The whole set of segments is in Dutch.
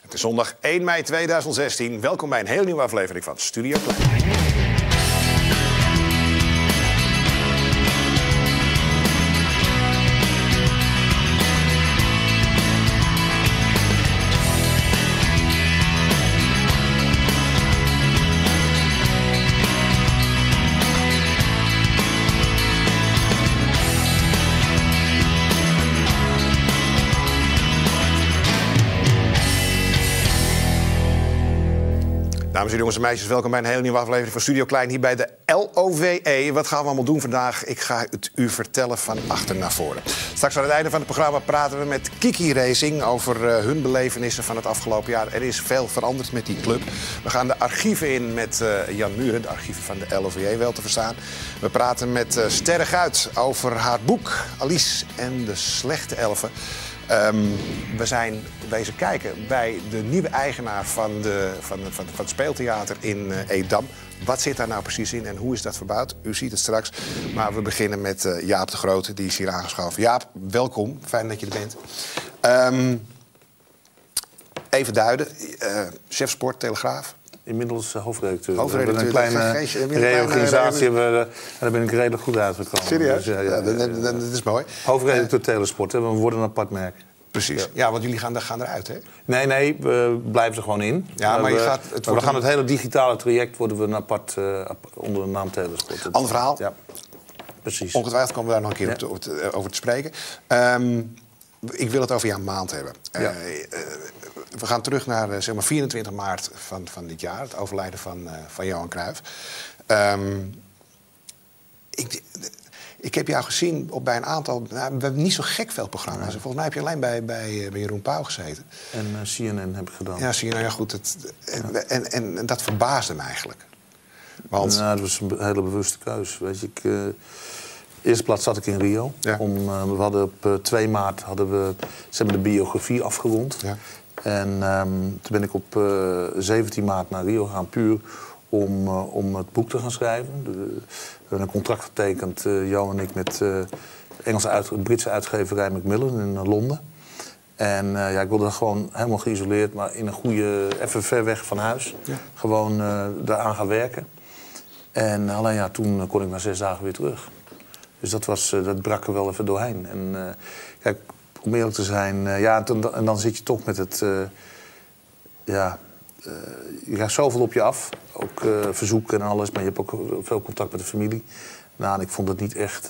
Het is zondag 1 mei 2016. Welkom bij een heel nieuwe aflevering van Studio Klein. Dames en jongens en meisjes, welkom bij een heel nieuwe aflevering van Studio Klein hier bij de LOVE. Wat gaan we allemaal doen vandaag? Ik ga het u vertellen van achter naar voren. Straks aan het einde van het programma praten we met Kiki Racing over hun belevenissen van het afgelopen jaar. Er is veel veranderd met die club. We gaan de archieven in met Jan Muren, de archieven van de LOVE wel te verstaan. We praten met Sterre Guit over haar boek Alice en de Slechte Elfen. We zijn wezen kijken bij de nieuwe eigenaar van het speeltheater in Edam. Wat zit daar nou precies in en hoe is dat verbouwd? U ziet het straks. Maar we beginnen met Jaap de Grote, die is hier aangeschoven. Jaap, welkom. Fijn dat je er bent. Even duiden. Chef Sport, Telegraaf. Inmiddels hoofdredacteur. We hebben een kleine reorganisatie. Daar ben ik redelijk goed uitgekomen. Serieus? Dus, ja, dat is mooi. Hoofdredacteur Telesport. We worden een apart merk. Precies. Ja, want jullie gaan eruit, hè? Nee, we blijven er gewoon in. Ja, maar we gaan het hele digitale traject worden we een apart onder de naam Telesport. Ander verhaal. Ja, precies. Ongetwijfeld komen we daar nog een keer over te spreken. Ik wil het over jouw maand hebben. Ja. We gaan terug naar zeg maar 24 maart van dit jaar. Het overlijden van Johan Cruijff. Ik heb jou gezien bij een aantal... we hebben niet zo gek veel programma's. Nee. Volgens mij heb je alleen bij Jeroen Pauw gezeten. En CNN heb ik gedaan. Ja, CNN, ja goed. En dat verbaasde me eigenlijk. Want... Nou, dat was een hele bewuste keus. Weet je, eerste plaats zat ik in Rio. Ja. We hadden op 2 maart ze hebben de biografie afgerond. Ja. En toen ben ik op 17 maart naar Rio gegaan, puur om het boek te gaan schrijven. We hebben een contract getekend, Jo en ik, met Britse uitgeverij Macmillan in Londen. En ik wilde gewoon helemaal geïsoleerd, maar in een goede, even ver weg van huis. Ja. Gewoon daaraan gaan werken. En alleen ja, toen kon ik na 6 dagen weer terug. Dus dat brak er wel even doorheen. En kijk, om eerlijk te zijn, en dan zit je toch met het... je krijgt zoveel op je af, ook verzoeken en alles, maar je hebt ook veel contact met de familie. Nou, en ik vond het niet echt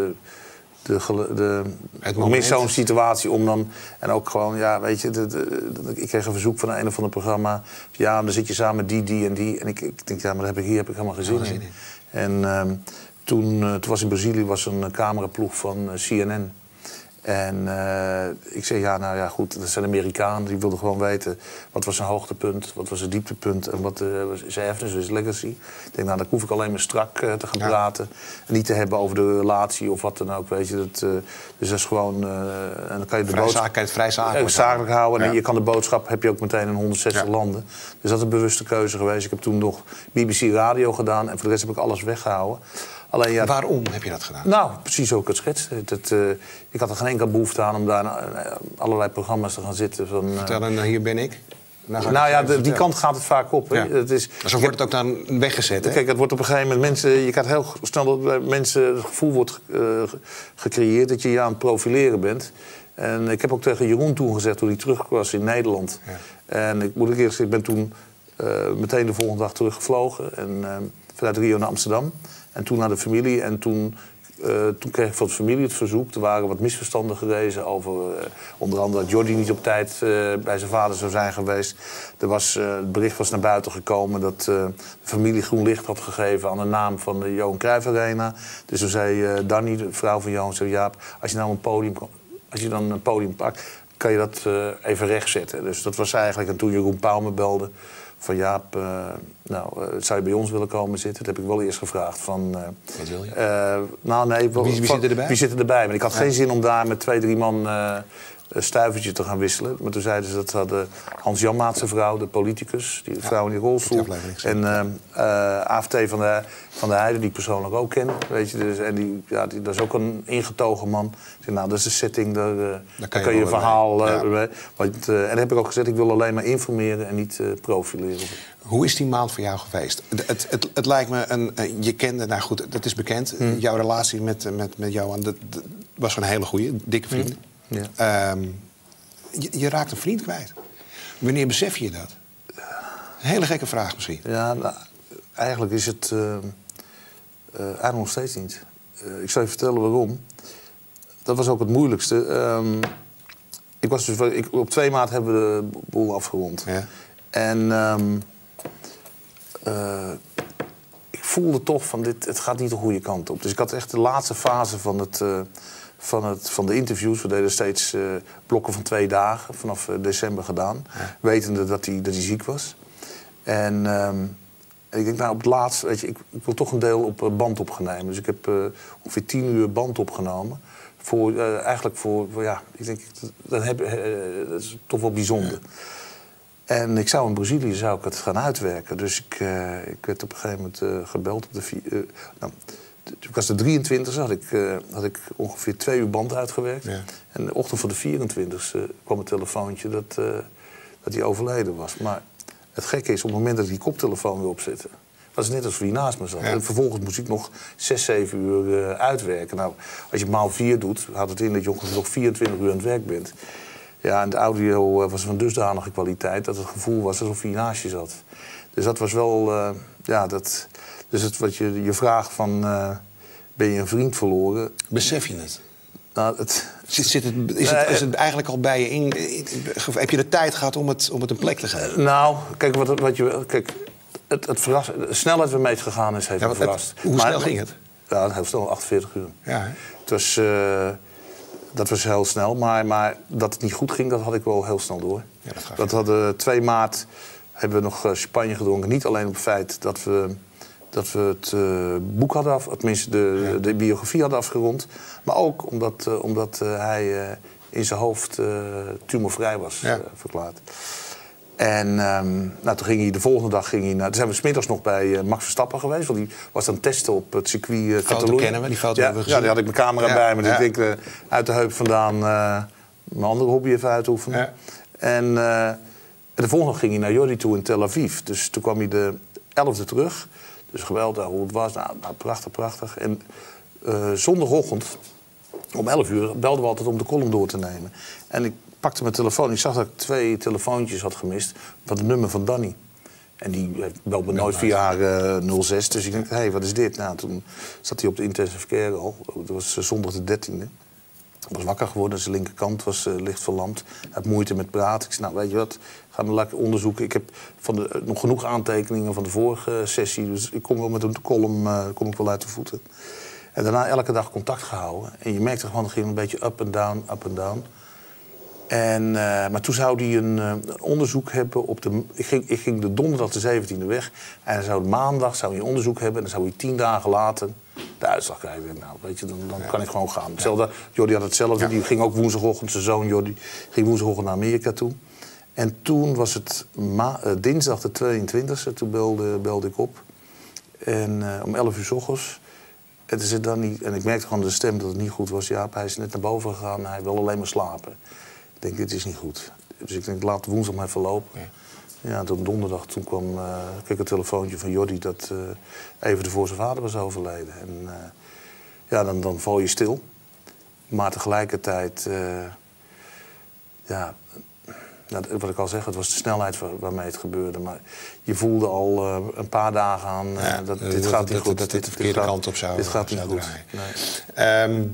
mis zo'n situatie om dan... En ook gewoon, ja, weet je, ik kreeg een verzoek van een of ander programma. Ja, dan zit je samen met die en die. En ik denk, ja, maar hier heb ik helemaal geen zin in. En toen was in Brazilië een cameraploeg van CNN. En ik zei, ja, nou ja, goed, dat zijn Amerikanen. Die wilden gewoon weten, wat was zijn hoogtepunt, wat was zijn dieptepunt en wat was zijn erfenis, dus legacy. Ik denk, nou, dan hoef ik alleen maar strak te gaan praten. En niet te hebben over de relatie of wat dan ook, weet je. Dus dat is gewoon... en dan kan je de boodschap... vrij zakelijk houden. En je kan de boodschap, heb je ook meteen in 160 landen. Dus dat is een bewuste keuze geweest. Ik heb toen nog BBC Radio gedaan en voor de rest heb ik alles weggehouden. Alleen, ja, waarom heb je dat gedaan? Nou, precies ook het schetsen. Ik had er geen enkele behoefte aan om daar allerlei programma's te gaan zitten. Vertel dan, hier ben ik. Nou ja, die kant gaat het vaak op. Ja. Maar zo wordt het ook dan weggezet, hè? Kijk, het wordt op een gegeven moment mensen... Je krijgt heel snel dat bij mensen het gevoel wordt gecreëerd dat je je aan het profileren bent. En ik heb ook tegen Jeroen toen gezegd, toen hij terug was in Nederland. Ja. En ik moet eerlijk zeggen, ik ben toen meteen de volgende dag teruggevlogen. En vanuit Rio naar Amsterdam. En toen naar de familie. En toen kreeg ik van de familie het verzoek. Er waren wat misverstanden gerezen over... onder andere dat Jordi niet op tijd bij zijn vader zou zijn geweest. Het bericht was naar buiten gekomen dat de familie groen licht had gegeven aan de naam van de Johan Cruijff Arena. Dus toen zei Danny, de vrouw van Johan, zei, Jaap, als je dan een podium pakt, kan je dat even rechtzetten. Dus dat was eigenlijk... En toen Jeroen Pauw me belde... van Jaap, zou je bij ons willen komen zitten? Dat heb ik wel eerst gevraagd. Wat wil je? Wie zit er erbij? Wie zit er erbij? Maar ik had geen zin om daar met 2-3 man stuivertje te gaan wisselen. Maar toen zeiden ze dat hadden Hans Janmaat zijn vrouw, de politicus, die vrouw in die rolstoel. En AFT van de Heijden, die ik persoonlijk ook ken. Weet je, dus, en dat is ook een ingetogen man. Ik zei, nou, dat is de setting, daar kan je een verhaal... en dan heb ik ook gezegd, ik wil alleen maar informeren en niet profileren. Hoe is die maand voor jou geweest? Het lijkt me, je kende, nou goed, dat is bekend. Jouw relatie met Johan, dat was een hele goede, dikke vriend. Ja. Je raakt een vriend kwijt. Wanneer besef je dat? Een hele gekke vraag misschien. Ja, nou, eigenlijk is het eigenlijk nog steeds niet. Ik zal je vertellen waarom. Dat was ook het moeilijkste. Op 2 maart hebben we de boel afgerond. Ja. En ik voelde toch van het gaat niet de goede kant op. Dus ik had echt de laatste fase van de interviews. We deden steeds blokken van 2 dagen vanaf december gedaan. Ja. Wetende dat hij ziek was. En ik denk, nou op het laatst, weet je, ik wil toch een deel op band opnemen. Dus ik heb ongeveer 10 uur band opgenomen. Ik denk, dat is toch wel bijzonder. Ja. En ik zou in Brazilië het gaan uitwerken. Dus ik werd op een gegeven moment gebeld. Ik was de 23e, had ik ongeveer 2 uur band uitgewerkt. Ja. En de ochtend van de 24e kwam een telefoontje dat hij overleden was. Maar het gekke is, op het moment dat ik die koptelefoon wil opzetten... was het net alsof hij naast me zat. Ja. En vervolgens moest ik nog 6, 7 uur uitwerken. Nou, als je maal 4 doet, houdt het in dat je ongeveer nog 24 uur aan het werk bent. Ja, en de audio was van dusdanige kwaliteit dat het gevoel was alsof hij naast je zat. Dus dat was wel... Dus wat je vraagt van... ben je een vriend verloren? Besef je het? Nou, is het eigenlijk al bij je in? Heb je de tijd gehad om het een plek te geven? Nou, kijk, het snelheid waarmee het gegaan is, heeft me verrast. Hoe snel ging het? Ja, heel snel, 48 uur. Ja, dat was heel snel, maar dat het niet goed ging, dat had ik wel heel snel door. Ja, dat hadden 2 maart hebben we nog champagne gedronken. Niet alleen op het feit dat we het boek hadden tenminste de biografie hadden afgerond. Maar ook omdat hij in zijn hoofd tumorvrij was verklaard. En toen ging hij de volgende dag... Toen zijn we 's middags nog bij Max Verstappen geweest. Want die was aan het testen op het circuit Catalonië. Kennen we, die foto hebben we gezien. Ja, die had ik mijn camera bij me. Dus ik denk uit de heup vandaan mijn andere hobby even uitoefenen. Ja. En de volgende dag ging hij naar Jordi toe in Tel Aviv. Dus toen kwam hij de 11e terug. Dus geweldig hoe het was. Nou, prachtig. En zondagochtend om 11 uur belden we altijd om de column door te nemen. En ik pakte mijn telefoon. Ik zag dat ik 2 telefoontjes had gemist van het nummer van Danny. En die belde me nooit via haar 06. Dus ik dacht, hé, wat is dit? Nou, toen zat hij op de intensive care al. Dat was zondag de 13e. Ik was wakker geworden, zijn linkerkant was licht verlamd. Hij had moeite met praten. Ik zei, nou, weet je wat, ga maar lekker onderzoeken. Ik heb nog genoeg aantekeningen van de vorige sessie. Dus ik kom wel met een column uit de voeten. En daarna elke dag contact gehouden. En je merkte gewoon, het ging een beetje up and down. Maar toen zou hij een onderzoek hebben op de... Ik ging de donderdag de 17e weg. En dan zou maandag een onderzoek hebben. En dan zou hij 10 dagen later de uitslag krijgen. Nou, weet je, dan kan ik gewoon gaan. Hetzelfde, Jordi had hetzelfde. Ja. Die ging ook woensdagochtend, zijn zoon Jordi, ging woensdagochtend naar Amerika toe. En toen was het dinsdag de 22e. Toen belde ik op. En om 11 uur 's ochtends. En, en ik merkte gewoon de stem dat het niet goed was. Ja, hij is net naar boven gegaan. Hij wil alleen maar slapen. Ik denk, dit is niet goed. Dus ik denk, laat woensdag maar even lopen. Ja, toen donderdag kwam kreeg ik een telefoontje van Jordi dat even ervoor zijn vader was overleden. En dan val je stil. Maar tegelijkertijd, wat ik al zeg, het was de snelheid waarmee het gebeurde. Maar je voelde al een paar dagen aan dat dit gaat niet goed. Dat dit de verkeerde kant op zou draaien. Dit gaat niet goed. Nee.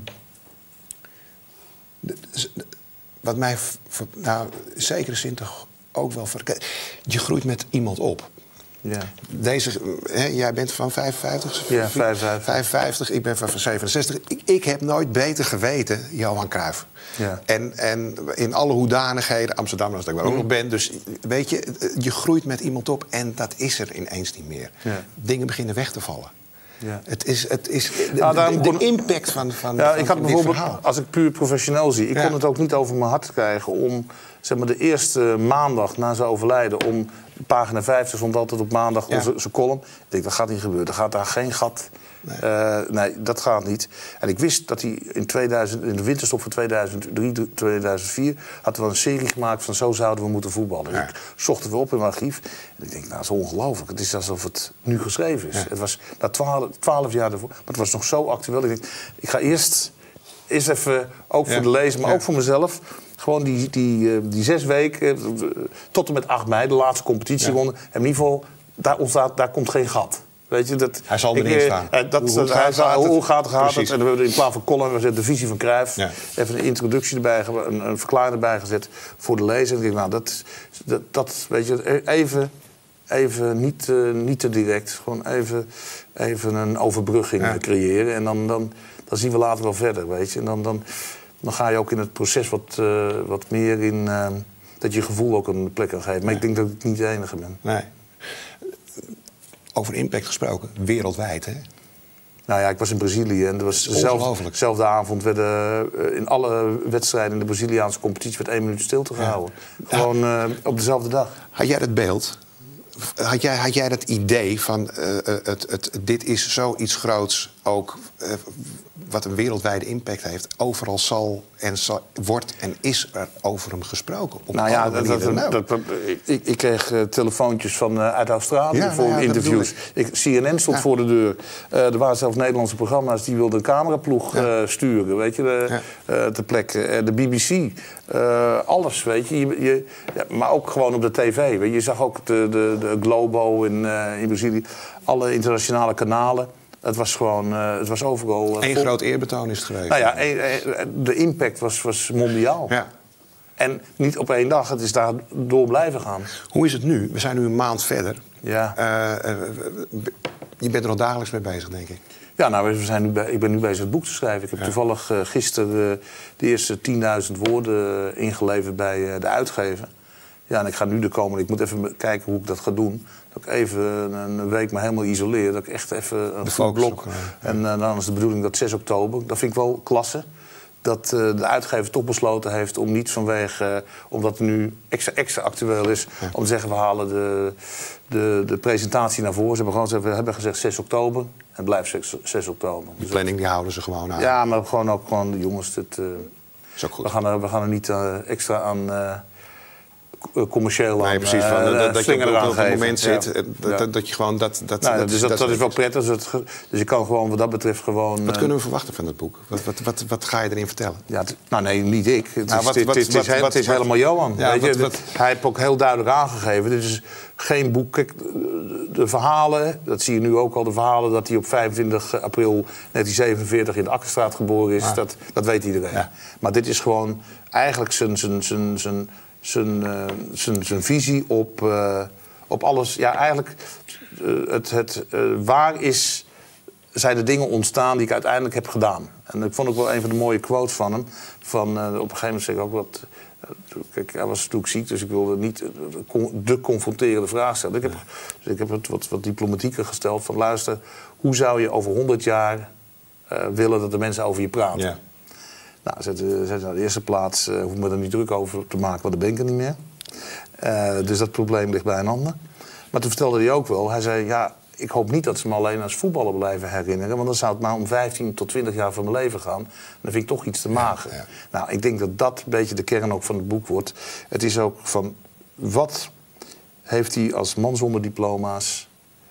Wat mij, in zekere zin toch ook wel... Je groeit met iemand op. Ja. Jij bent van 55? Ja, 55. Ik ben van 67. Ik heb nooit beter geweten, Johan Cruijff. Ja. En in alle hoedanigheden, Amsterdam als ik ook nog ben. Dus weet je, je groeit met iemand op en dat is er ineens niet meer. Ja. Dingen beginnen weg te vallen. Ja. Het is Nou, de impact van ik had dit bijvoorbeeld, verhaal. als ik puur professioneel zie... ik kon het ook niet over mijn hart krijgen om... zeg maar de eerste maandag na zijn overlijden... om pagina 50 stond altijd op maandag zijn column. Ik denk, dat gaat niet gebeuren. Er gaat daar geen gat... Nee, dat gaat niet. En ik wist dat hij in de winterstop van 2003, 2004... hadden we een serie gemaakt van zo zouden we moeten voetballen. Dus ik zocht het weer op in mijn archief. En ik denk, nou, dat is ongelooflijk. Het is alsof het nu geschreven is. Het was na 12 jaar ervoor. Maar het was nog zo actueel. Ik denk, ik ga eerst even, ook voor de lezer, maar ook voor mezelf... gewoon die 6 weken, tot en met 8 mei, de laatste competitieronde... en in ieder geval, daar komt geen gat. Weet je, hij zal erin staan. Hoe gaat het? En we hebben in plaats van column de visie van Cruijff. Ja. Even een introductie erbij, een verklaring erbij gezet voor de lezer. En ik denk, nou, dat weet je, even niet te direct. Gewoon even een overbrugging creëren. En dan zien we later wel verder, weet je. En dan ga je ook in het proces wat meer in... dat je gevoel ook een plek kan geven. Maar ik denk dat ik niet de enige ben. Nee. Over impact gesproken, wereldwijd, hè? Nou ja, ik was in Brazilië en er was dezelfde avond werden in alle wedstrijden in de Braziliaanse competitie werd 1 minuut stilte gehouden. Ja. Gewoon op dezelfde dag. Had jij dat beeld? Had jij dat idee van dit is zoiets groots ook wat een wereldwijde impact heeft? Overal wordt en is er over hem gesproken. Nou ja, ik kreeg telefoontjes uit Australië voor interviews. CNN stond voor de deur. Er waren zelfs Nederlandse programma's die wilden een cameraploeg sturen, weet je, ter plekke. De BBC, alles, weet je. Maar ook gewoon op de tv. Weet je. Je zag ook de Globo in Brazilië, alle internationale kanalen. Het was gewoon, het was overal... Eén groot eerbetoon is het geweest. Nou ja, de impact was mondiaal. Ja. En niet op 1 dag, het is daar door blijven gaan. Hoe is het nu? We zijn nu een maand verder. Ja. Je bent er nog dagelijks mee bezig, denk ik. Ja, nou, ik ben nu bezig het boek te schrijven. Ik heb toevallig gisteren de eerste 10.000 woorden ingeleverd bij de uitgever. Ja, en ik ga nu ik moet even kijken hoe ik dat ga doen. Dat ik even een week me helemaal isoleer. Dat ik echt even een goed blok... En dan is de bedoeling dat 6 oktober... Dat vind ik wel klasse. Dat de uitgever toch besloten heeft om niet vanwege... omdat het nu extra actueel is... om te zeggen, we halen de presentatie naar voren. Ze hebben gezegd 6 oktober. En het blijft 6 oktober. Die planning die houden ze gewoon aan. Ja, maar gewoon ook gewoon... Jongens, is ook goed. We gaan er niet extra aan... commercieel nee, precies, dat je op het moment zit, dat je gewoon dat is wel prettig. Dus je kan gewoon wat dat betreft gewoon... Wat kunnen we verwachten van het boek? Wat ga je erin vertellen? Ja, nee, niet ik. Het is helemaal Johan. Ja, hij heeft ook heel duidelijk aangegeven. Dit is geen boek. Kijk, de verhalen, dat zie je nu ook al, de verhalen dat hij op 25 april 1947 in de Akkerstraat geboren is. Dat weet iedereen. Ja. Maar dit is gewoon eigenlijk zijn visie op alles. Ja, eigenlijk waar zijn de dingen ontstaan die ik uiteindelijk heb gedaan. En ik vond ook wel een van de mooie quotes van hem. Op een gegeven moment zeg ik ook wat... Kijk, hij was natuurlijk ziek, dus ik wilde niet de confronterende vraag stellen. Dus ik heb het wat diplomatieker gesteld van... luister, hoe zou je over 100 jaar willen dat de mensen over je praten? Ja. Nou, zet aan de eerste plaats, hoef me er niet druk over te maken, want dan ben ik er niet meer. Dus dat probleem ligt bij een ander. Maar toen vertelde hij ook wel, hij zei... ja, ik hoop niet dat ze me alleen als voetballer blijven herinneren... want dan zou het maar om 15 tot 20 jaar van mijn leven gaan. Dan vind ik toch iets te mager. Ja. Nou, ik denk dat een beetje de kern ook van het boek wordt. Het is ook van, wat heeft hij als man zonder diploma's...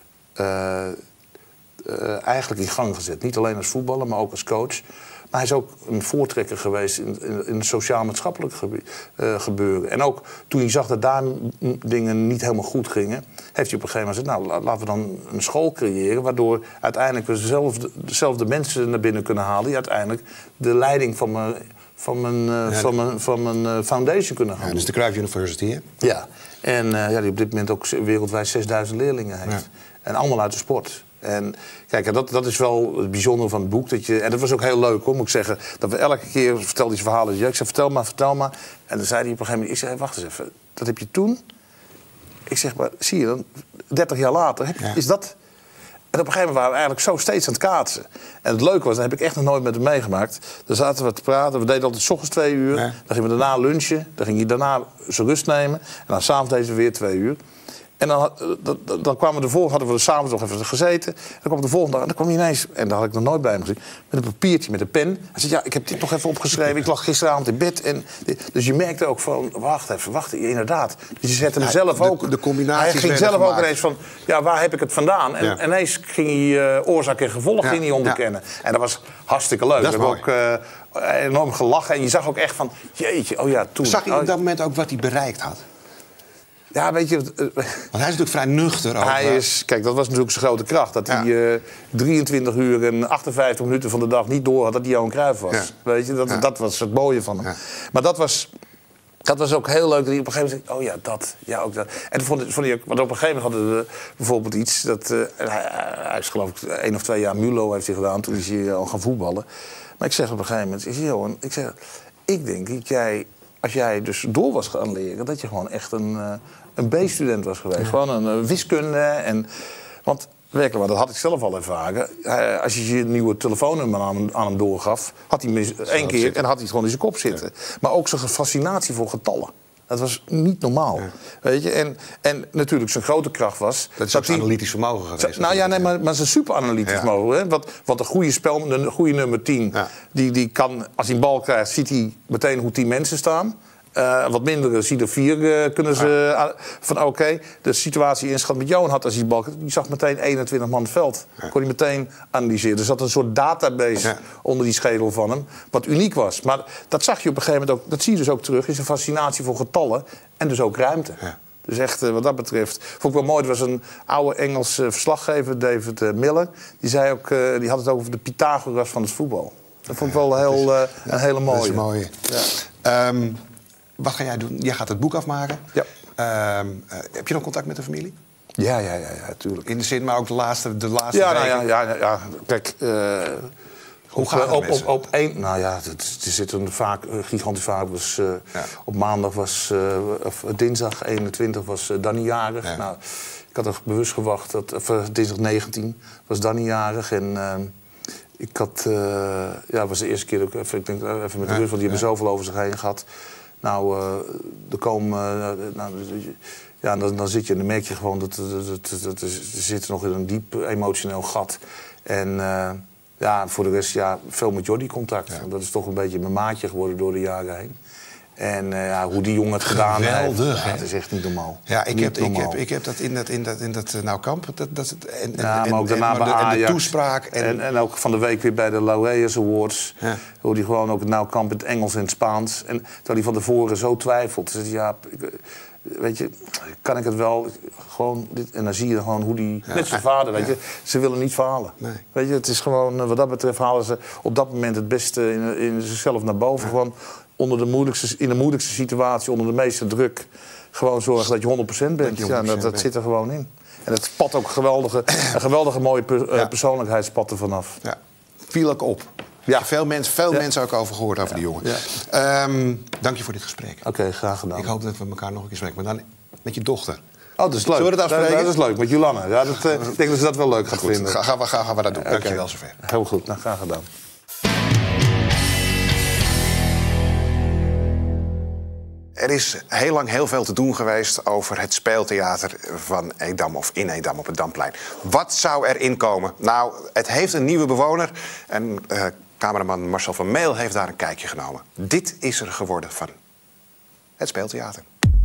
eigenlijk in gang gezet. Niet alleen als voetballer, maar ook als coach... Maar hij is ook een voortrekker geweest in het sociaal-maatschappelijk gebeuren. En ook toen hij zag dat daar dingen niet helemaal goed gingen... heeft hij op een gegeven moment gezegd... nou, laten we dan een school creëren... waardoor uiteindelijk we dezelfde mensen naar binnen kunnen halen... die uiteindelijk de leiding van mijn foundation kunnen gaan doen. Dus de Cruijff University, hè? Ja, en die op dit moment ook wereldwijd 6000 leerlingen heeft. Ja. En allemaal uit de sport. En kijk, dat is wel het bijzondere van het boek. En dat was ook heel leuk, hoor, moet ik zeggen. Dat we elke keer vertelden die verhalen. Ik zei, vertel maar. En dan zei hij op een gegeven moment... Ik zei, wacht eens even, dat heb je toen? Ik zeg, maar zie je dan, 30 jaar later, is dat... En op een gegeven moment waren we eigenlijk zo steeds aan het kaatsen. En het leuke was, dat heb ik echt nog nooit met hem meegemaakt. Dan zaten we te praten. We deden altijd 's ochtends 2 uur. Ja. Dan gingen we daarna lunchen. Dan ging hij daarna zijn rust nemen. En dan s'avonds deden we weer 2 uur. En dan kwamen we de volgende, hadden we er s'avonds nog even gezeten. Dan kwam de volgende dag en dan kwam hij ineens, en daar had ik nog nooit bij hem gezien, met een papiertje, met een pen. Hij zei, ja, ik heb dit nog even opgeschreven. Ik lag gisteravond in bed. Dus je merkte ook van, wacht, inderdaad. Dus je zette hem zelf ook. De combinaties hij ging zelf ook ineens van, ja, waar heb ik het vandaan? En ineens ging hij oorzaak en gevolg ging hij onderkennen. En dat was hartstikke leuk. We hebben ook enorm gelachen. En je zag ook echt van, jeetje, oh ja, toen. Zag je op dat moment ook wat hij bereikt had? Ja, weet je... Want hij is natuurlijk vrij nuchter. Kijk, dat was natuurlijk zijn grote kracht. Dat hij 23 uur en 58 minuten van de dag niet door had dat hij Johan Cruijff was. Ja. Weet je, dat was het mooie van hem. Ja. Maar dat was ook heel leuk. Dat hij op een gegeven moment zei, oh ja, dat. Ja, ook dat. En toen vond hij ook... Want op een gegeven moment hadden we bijvoorbeeld iets... Hij is geloof ik 1 of 2 jaar MULO heeft hij gedaan. Toen is hij al gaan voetballen. Maar ik zeg op een gegeven moment... Johan, ik denk dat jij... Als jij dus door was gaan leren... dat je gewoon echt een B-student was geweest. Ja. Gewoon een wiskunde. Want werkelijk, maar dat had ik zelf al ervaren. Als je je nieuwe telefoonnummer aan hem doorgaf... had hij 1 keer en had hij het gewoon in zijn kop zitten. Ja. Maar ook zijn fascinatie voor getallen. Dat was niet normaal. Ja. Weet je? En natuurlijk zijn grote kracht was... Dat is ook zijn analytisch vermogen geweest. Nou ja, nee, maar zijn super-analytisch vermogen. Hè? Want een goede goede nummer 10... Ja. Die kan, als hij een bal krijgt, ziet hij meteen hoe 10 mensen staan. Wat mindere ziet er 4 kunnen ze... Van oké, de situatie inschat met Johan had als hij de bal... Die zag meteen 21 man het veld. Ja. Kon hij meteen analyseren. Er zat een soort database onder die schedel van hem. Wat uniek was. Maar dat zag je op een gegeven moment ook... Dat zie je dus ook terug in zijn fascinatie voor getallen. En dus ook ruimte. Ja. Dus echt, wat dat betreft... Vond ik wel mooi, er was een oude Engels verslaggever, David Miller. Die zei ook, die had het ook over de Pythagoras van het voetbal. Dat vond ik wel een hele mooie. Dat is mooi. Ja. Wat ga jij doen? Jij gaat het boek afmaken. Ja. Heb je nog contact met de familie? Ja, tuurlijk. In de zin, maar ook de laatste weken? Ja. Kijk, hoe gaat het met ze? Op één... Nou ja, er zitten vaak gigantisch vaak. Op maandag was... of dinsdag 21 was Danny jarig. Ja. Nou, ik had er bewust gewacht. Dinsdag 19 was Danny jarig. En... ik had... was de eerste keer ook even met de rust. Want die hebben zoveel over zich heen gehad. Nou, er komen... dan zit je en dan merk je gewoon dat er zit nog in een diep emotioneel gat. En voor de rest, veel met Jordi contact. Ja. Dat is toch een beetje mijn maatje geworden door de jaren heen. En hoe die jongen het gedaan heeft, dat is echt niet normaal. Ja, ik heb dat in dat Noukamp. Maar ook daarna bij Ajax. De toespraak. En ook van de week weer bij de Laureus Awards. Ja. Hoe die gewoon ook het Noukamp in het Engels en het Spaans. En terwijl hij van tevoren zo twijfelt. Dus weet je, kan ik het wel? Gewoon dit, en dan zie je gewoon hoe die... Net zijn vader, weet je. Ze willen niet falen. Nee. Weet je, het is gewoon... Wat dat betreft halen ze op dat moment het beste in zichzelf naar boven. Ja. Gewoon in de moeilijkste situatie, onder de meeste druk... gewoon zorgen dat je 100% bent. Dat zit er gewoon in. En het spat ook een geweldige mooie persoonlijkheidspad er vanaf. Ja. Viel ook op. Ja. Veel mensen ook over gehoord over die jongen. Ja. Dank je voor dit gesprek. Oké, graag gedaan. Ik hoop dat we elkaar nog een keer spreken. Maar dan met je dochter. Oh, dat is leuk. Zullen we dat afspreken? Dat is leuk, met Jolanne. Ja, ik denk dat ze dat wel leuk gaat vinden. Gaan we dat doen. Dank je wel zover. Heel goed, nou, graag gedaan. Er is heel lang heel veel te doen geweest over het speeltheater van Edam of in Edam op het Damplein. Wat zou erin komen? Nou, het heeft een nieuwe bewoner en cameraman Marcel van Meel heeft daar een kijkje genomen. Dit is er geworden van het speeltheater.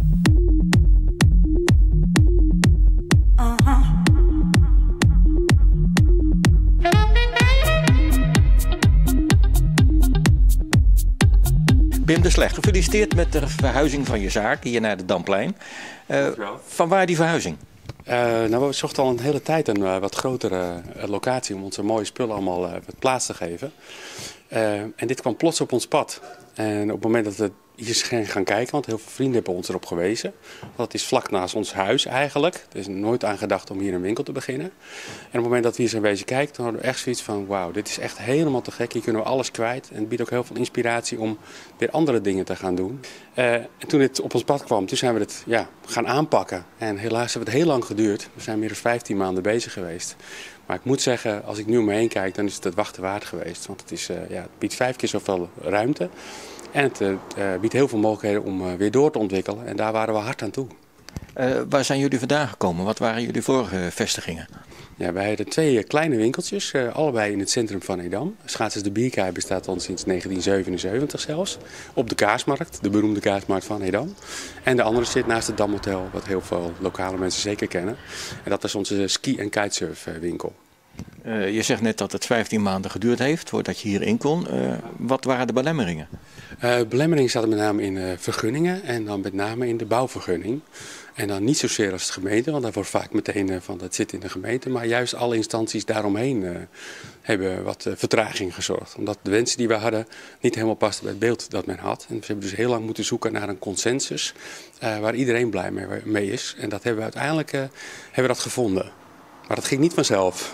Pim de Slecht, gefeliciteerd met de verhuizing van je zaak hier naar de Damplein. Van waar die verhuizing? We zochten al een hele tijd een wat grotere locatie om onze mooie spullen allemaal wat plaats te geven. En dit kwam plots op ons pad. En op het moment dat hier gaan kijken, want heel veel vrienden hebben ons erop gewezen. Want het is vlak naast ons huis eigenlijk. Er is nooit aan gedacht om hier een winkel te beginnen. En op het moment dat we hier zijn wezen kijken, dan hadden we echt zoiets van, wauw, dit is echt helemaal te gek. Hier kunnen we alles kwijt. En het biedt ook heel veel inspiratie om weer andere dingen te gaan doen. En toen dit op ons pad kwam, toen zijn we het gaan aanpakken. En helaas heeft het heel lang geduurd. We zijn meer dan 15 maanden bezig geweest. Maar ik moet zeggen, als ik nu om me heen kijk, dan is het wachten waard geweest. Want het, het biedt 5 keer zoveel ruimte. En het biedt heel veel mogelijkheden om weer door te ontwikkelen. En daar waren we hard aan toe. Waar zijn jullie vandaan gekomen? Wat waren jullie vorige vestigingen? Ja, wij hadden 2 kleine winkeltjes, allebei in het centrum van Edam. Schaatsers de Bierkaai bestaat al sinds 1977 zelfs. Op de Kaasmarkt, de beroemde Kaasmarkt van Edam. En de andere zit naast het Damhotel, wat heel veel lokale mensen zeker kennen. En dat is onze ski- en kitesurfwinkel. Je zegt net dat het 15 maanden geduurd heeft voordat je hierin kon. Wat waren de belemmeringen? Belemmeringen zaten met name in vergunningen en dan met name in de bouwvergunning. En dan niet zozeer als de gemeente, want daar wordt vaak meteen van dat zit in de gemeente. Maar juist alle instanties daaromheen hebben wat vertraging gezorgd. Omdat de wensen die we hadden niet helemaal pasten bij het beeld dat men had. En we hebben dus heel lang moeten zoeken naar een consensus waar iedereen blij mee is. En dat hebben we uiteindelijk hebben dat gevonden. Maar dat ging niet vanzelf.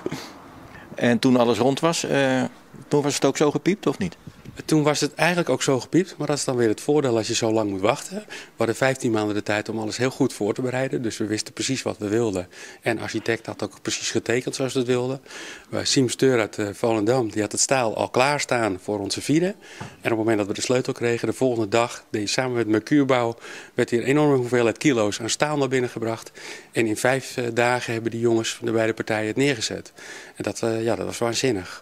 En toen alles rond was, toen was het ook zo gepiept of niet? Toen was het eigenlijk ook zo gepiept, maar dat is dan weer het voordeel als je zo lang moet wachten. We hadden 15 maanden de tijd om alles heel goed voor te bereiden, dus we wisten precies wat we wilden. En de architect had ook precies getekend zoals we het wilden. Siem Steur uit Volendam, die had het staal al klaarstaan voor onze vierde. En op het moment dat we de sleutel kregen, de volgende dag, samen met Mercuurbouw, werd hier een enorme hoeveelheid kilo's aan staal naar binnen gebracht. En in 5 dagen hebben die jongens van de beide partijen het neergezet. En dat was waanzinnig.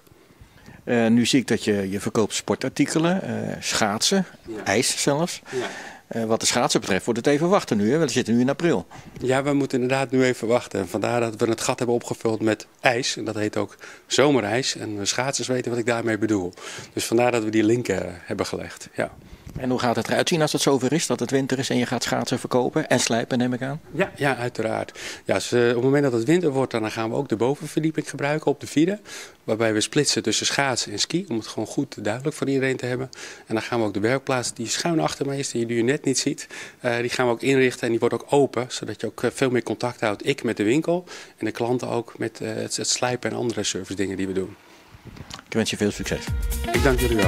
Nu zie ik dat je verkoopt sportartikelen, schaatsen, ijs zelfs. Ja. Wat de schaatsen betreft wordt het even wachten nu, hè? We zitten nu in april. Ja, we moeten inderdaad nu even wachten. En vandaar dat we het gat hebben opgevuld met ijs. En dat heet ook zomerijs. En de schaatsers weten wat ik daarmee bedoel. Dus vandaar dat we die link hebben gelegd. Ja. En hoe gaat het eruit zien als het zover is, dat het winter is en je gaat schaatsen verkopen en slijpen, neem ik aan? Ja, uiteraard. Ja, dus, op het moment dat het winter wordt, dan gaan we ook de bovenverdieping gebruiken op de vierde. Waarbij we splitsen tussen schaatsen en ski, om het gewoon goed duidelijk voor iedereen te hebben. En dan gaan we ook de werkplaats die schuin achter me is, die je net niet ziet, die gaan we ook inrichten en die wordt ook open. Zodat je ook veel meer contact houdt, ik met de winkel en de klanten ook met het slijpen en andere service dingen die we doen. Ik wens je veel succes. Ik dank jullie wel.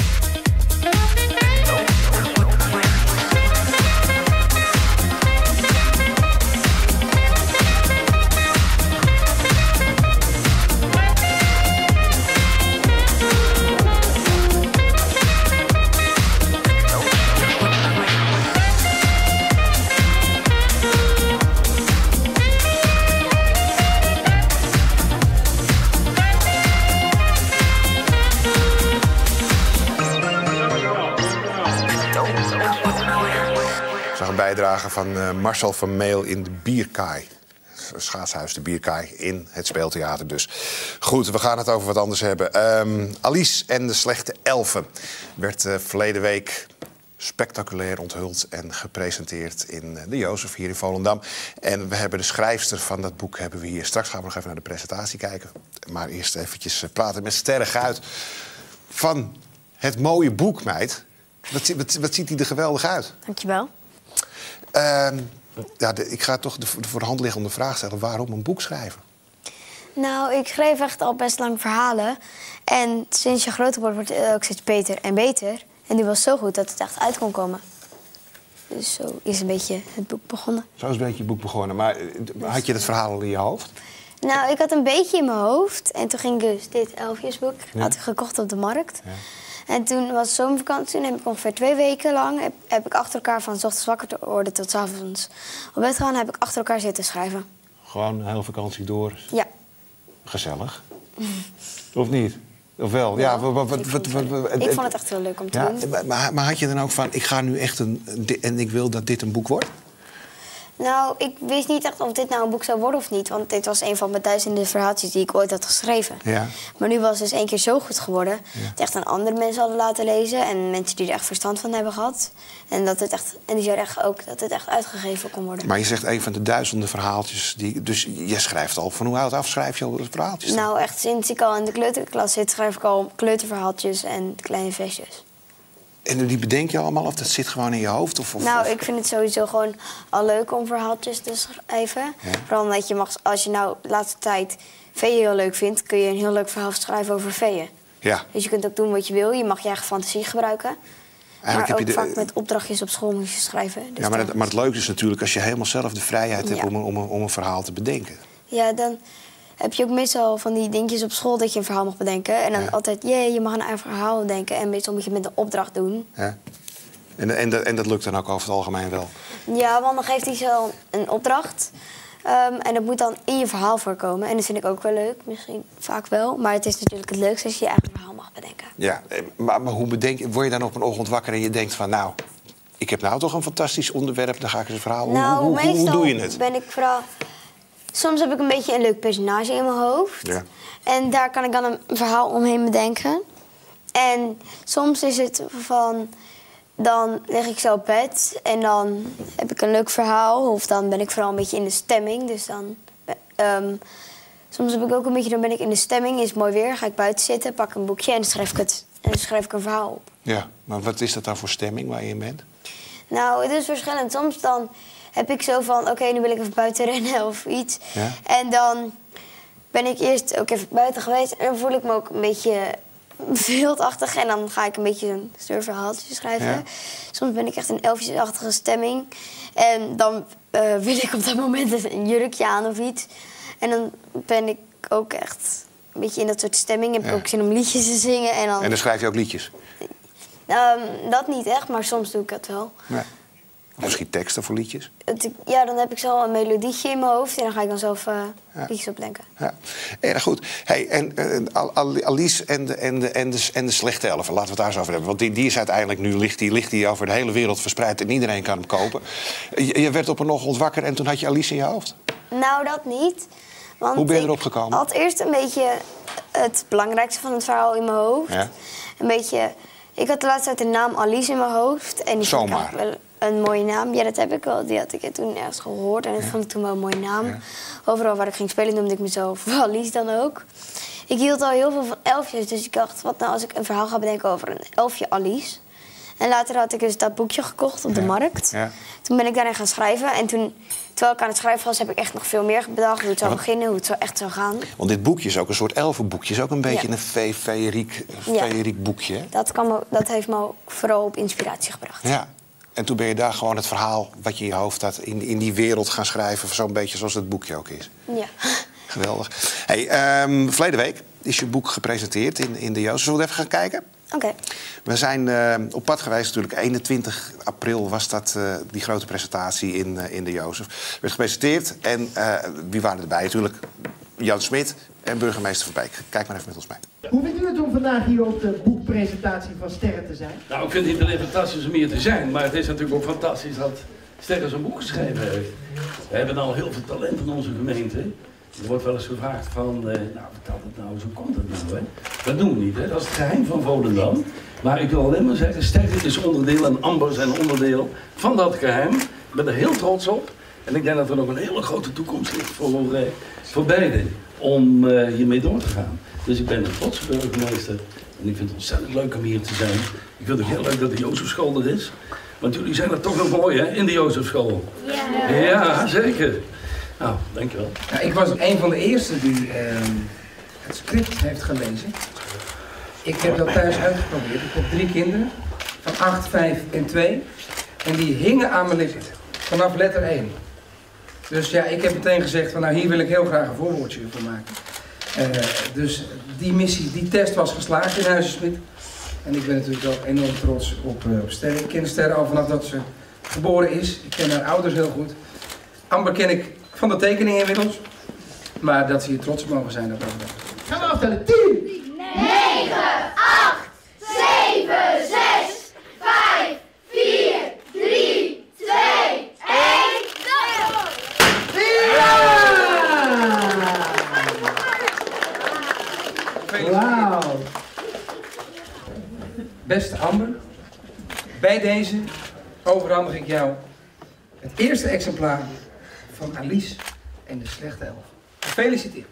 Bijdrage van Marcel van Meel in de Bierkaai. Schaatshuis de Bierkaai in het Speeltheater dus. Goed, we gaan het over wat anders hebben. Alice en de Slechte Elfen werd verleden week spectaculair onthuld en gepresenteerd in de Jozef hier in Volendam. En we hebben de schrijfster van dat boek hebben we hier. Straks gaan we nog even naar de presentatie kijken. Maar eerst eventjes praten met Sterre Guit van het mooie boek, meid. Wat ziet hij er geweldig uit. Dankjewel. Ik ga toch de voor de hand liggende vraag stellen. Waarom een boek schrijven? Nou, ik schreef echt al best lang verhalen. En sinds je groter wordt, wordt het ook steeds beter en beter. En die was zo goed dat het echt uit kon komen. Dus zo is een beetje het boek begonnen. Zo is een beetje het boek begonnen. Maar had je het verhaal al in je hoofd? Nou, ik had een beetje in mijn hoofd. En toen ging ik dus dit elfjesboek had ik gekocht op de markt. Ja. En toen was zomervakantie. Toen heb ik ongeveer 2 weken lang heb ik achter elkaar van 's ochtends wakker te worden tot 's avonds op bed gaan, heb ik achter elkaar zitten schrijven. Gewoon een hele vakantie door? Ja. Gezellig. Of niet? Of wel? Ja, ik vond het echt heel leuk om te doen. Maar had je dan ook van, ik ga nu echt en ik wil dat dit een boek wordt? Nou, ik wist niet echt of dit nou een boek zou worden of niet. Want dit was een van mijn duizenden verhaaltjes die ik ooit had geschreven. Ja. Maar nu was het dus 1 keer zo goed geworden. Ja. Dat echt aan andere mensen hadden laten lezen. En mensen die er echt verstand van hebben gehad. En die zeiden echt ook dat het echt uitgegeven kon worden. Maar je zegt een van de duizenden verhaaltjes. Dus je schrijft al, van hoe oud af schrijf je al verhaaltjes? Dan? Nou, echt sinds ik al in de kleuterklas zit, schrijf ik al kleuterverhaaltjes en kleine versjes. En die bedenk je allemaal of dat zit gewoon in je hoofd? Nou, ik vind het sowieso gewoon al leuk om verhaaltjes te schrijven. Ja. Vooral omdat je mag, als je nou de laatste tijd veeën heel leuk vindt, kun je een heel leuk verhaal schrijven over veeën. Ja. Dus je kunt ook doen wat je wil. Je mag je eigen fantasie gebruiken. Maar ook vaak met opdrachtjes op school moet je schrijven. Dus ja, maar het leuke is natuurlijk als je helemaal zelf de vrijheid hebt om een verhaal te bedenken. Ja, dan heb je ook meestal van die dingetjes op school dat je een verhaal mag bedenken. En dan altijd, je mag een eigen verhaal bedenken. En meestal moet je het met een opdracht doen. Ja. En dat lukt dan ook over het algemeen wel? Ja, want dan geeft hij zo een opdracht. En dat moet dan in je verhaal voorkomen. En dat vind ik ook wel leuk, misschien vaak wel. Maar het is natuurlijk het leukste als je je eigen verhaal mag bedenken. Ja, maar hoe word je dan op een ochtend wakker en je denkt van... nou, ik heb nou toch een fantastisch onderwerp, dan ga ik eens een verhaal... Nou, hoe doe je het? Ben ik vooral... Soms heb ik een beetje een leuk personage in mijn hoofd. Ja. En daar kan ik dan een verhaal omheen bedenken. En soms is het van... Dan lig ik zo op bed en dan heb ik een leuk verhaal. Of dan ben ik vooral een beetje in de stemming. Dus dan... soms heb ik ook een beetje... Dan ben ik in de stemming, is het mooi weer. Ga ik buiten zitten, pak een boekje en dan schrijf ik een verhaal op. Ja, maar wat is dat dan voor stemming waar je in bent? Nou, het is verschillend. Soms dan heb ik zo van... Oké, nu wil ik even buiten rennen of iets. Ja? En dan ben ik eerst ook even buiten geweest. En dan voel ik me ook een beetje... wildachtig en dan ga ik een beetje een steurverhaaltje schrijven. Ja. Soms ben ik echt een elfjesachtige stemming. En dan wil ik op dat moment een jurkje aan of iets. En dan ben ik ook echt een beetje in dat soort stemming. Heb ik ook zin om liedjes te zingen. En dan schrijf je ook liedjes? Dat niet echt, maar soms doe ik dat wel. Ja. Of misschien teksten voor liedjes? Ja, dan heb ik zo een melodietje in mijn hoofd en dan ga ik dan zelf liedjes opdenken. Ja, erg goed. Hey, en Alice en de slechte elfen, laten we het daar eens over hebben. Want die is uiteindelijk nu, ligt die over de hele wereld verspreid en iedereen kan hem kopen. Je werd op een ochtend wakker en toen had je Alice in je hoofd? Nou, dat niet. Want hoe ben je erop gekomen? Ik had eerst een beetje het belangrijkste van het verhaal in mijn hoofd. Ja. Een beetje... Ik had de laatste tijd de naam Alice in mijn hoofd. En die zomaar? Wel een mooie naam. Ja, dat heb ik wel. Die had ik toen ergens gehoord. En dat vond ik toen wel een mooie naam. Ja. Overal waar ik ging spelen noemde ik mezelf Alice dan ook. Ik hield al heel veel van elfjes. Dus ik dacht, wat nou als ik een verhaal ga bedenken over een elfje Alice. En later had ik dus dat boekje gekocht op de markt. Ja. Toen ben ik daarin gaan schrijven. En toen, terwijl ik aan het schrijven was, heb ik echt nog veel meer bedacht. Hoe het zou beginnen, hoe het zo echt zou gaan. Want dit boekje is ook een soort elfenboekje. Is ook een beetje een feeriek boekje. Hè? Dat heeft me ook vooral op inspiratie gebracht. Ja. En toen ben je daar gewoon het verhaal wat je in je hoofd had... in die wereld gaan schrijven, zo'n beetje zoals het boekje ook is. Ja. Geweldig. Hey, verleden week is je boek gepresenteerd in de Jozef. Zullen we even gaan kijken? Oké. We zijn op pad geweest natuurlijk. 21 april was dat die grote presentatie in de Jozef. Werd gepresenteerd en wie waren erbij? Natuurlijk Jan Smit en burgemeester Van Beek. Kijk maar even met ons mee. Hoe vindt u het om vandaag hier op de boekpresentatie van Sterren te zijn? Nou, ik vind het niet alleen fantastisch om hier te zijn, maar het is natuurlijk ook fantastisch dat Sterren zo'n boek geschreven heeft. We hebben al heel veel talent in onze gemeente. Er wordt wel eens gevraagd van, nou vertel het nou eens, hoe komt dat nou? Hè? Dat doen we niet, hè? Dat is het geheim van Volendam. Maar ik wil alleen maar zeggen, Sterren is onderdeel en Amber zijn onderdeel van dat geheim. Ik ben er heel trots op. En ik denk dat er nog een hele grote toekomst ligt voor beiden om hiermee door te gaan. Dus ik ben een trotse burgemeester. En ik vind het ontzettend leuk om hier te zijn. Ik vind het ook heel leuk dat de Jozefschool er is. Want jullie zijn er toch nog mooi, hè, in de Jozefschool? Ja. Ja, zeker. Nou, dankjewel. Ja, ik was een van de eerste die het script heeft gelezen. Ik heb dat thuis uitgeprobeerd. Ik heb 3 kinderen, van 8, 5 en 2. En die hingen aan mijn lippen, vanaf letter 1. Dus ja, ik heb meteen gezegd van nou, hier wil ik heel graag een voorwoordje voor maken. Dus die test was geslaagd in Huizensmit. En ik ben natuurlijk ook enorm trots op Sterren. Ik ken Sterren al vanaf dat ze geboren is. Ik ken haar ouders heel goed. Amber ken ik van de tekening inmiddels. Maar dat ze hier trots op mogen zijn, dat ook wel. Gaan we aftellen. 10, 9, 8, 7, 6, 5, 4, 3, 2, 1, 0! Wauw. Beste Amber, bij deze overhandig ik jou het eerste exemplaar van Alice en de slechte elf. Gefeliciteerd.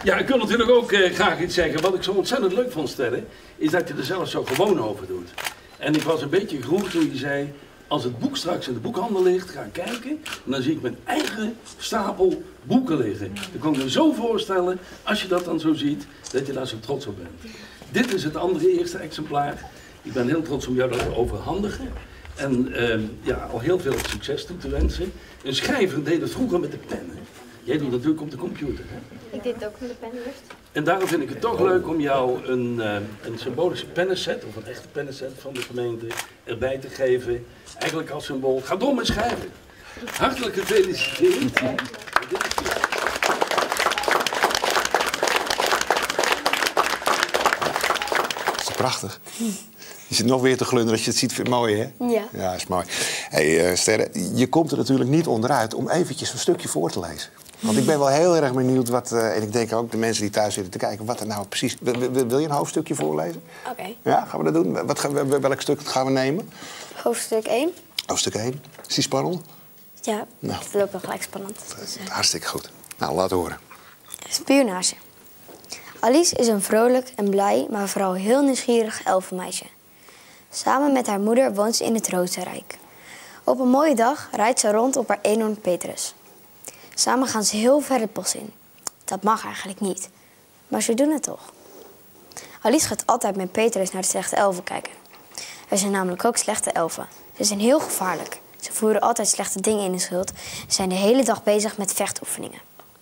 Ja, ik wil natuurlijk ook graag iets zeggen. Wat ik zo ontzettend leuk vond, Sterre, is dat je er zelf zo gewoon over doet. En ik was een beetje geroerd toen je zei, als het boek straks in de boekhandel ligt, ga ik kijken. En dan zie ik mijn eigen stapel boeken liggen. Dan kan ik me zo voorstellen, als je dat dan zo ziet, dat je daar zo trots op bent. Dit is het andere eerste exemplaar. Ik ben heel trots om jou dat te overhandigen. En al heel veel succes toe te wensen. Een schrijver deed het vroeger met de pen. Hè? Jij doet natuurlijk op de computer. Hè? Ik deed het ook met de penlust. En daarom vind ik het toch leuk om jou een symbolische pennenset, of een echte pennenset van de gemeente, erbij te geven. Eigenlijk als symbool. Ga door met schrijven. Hartelijk gefeliciteerd. Dat is prachtig. Je zit nog weer te glunderen als je het ziet. Vind je het mooi, hè? Ja. Ja, is mooi. Hey, Sterre, je komt er natuurlijk niet onderuit om eventjes een stukje voor te lezen. Want ik ben wel heel erg benieuwd wat, en ik denk ook de mensen die thuis zitten te kijken, wat er nou precies... Wil je een hoofdstukje voorlezen? Oké. Ja, gaan we dat doen? Welk stuk gaan we nemen? Hoofdstuk 1. Hoofdstuk 1. Is die spannend? Ja, Nou. het loopt wel gelijk spannend. Dus, Hartstikke goed. Nou, laat horen. Spionage. Alice is een vrolijk en blij, maar vooral heel nieuwsgierig elfenmeisje. Samen met haar moeder woont ze in het Rozenrijk. Op een mooie dag rijdt ze rond op haar eenhoorn Petrus. Samen gaan ze heel ver het bos in. Dat mag eigenlijk niet, maar ze doen het toch. Alice gaat altijd met Petrus naar de slechte elfen kijken. Er zijn namelijk ook slechte elfen. Ze zijn heel gevaarlijk. Ze voeren altijd slechte dingen in de schuld en zijn de hele dag bezig met vechtoefeningen.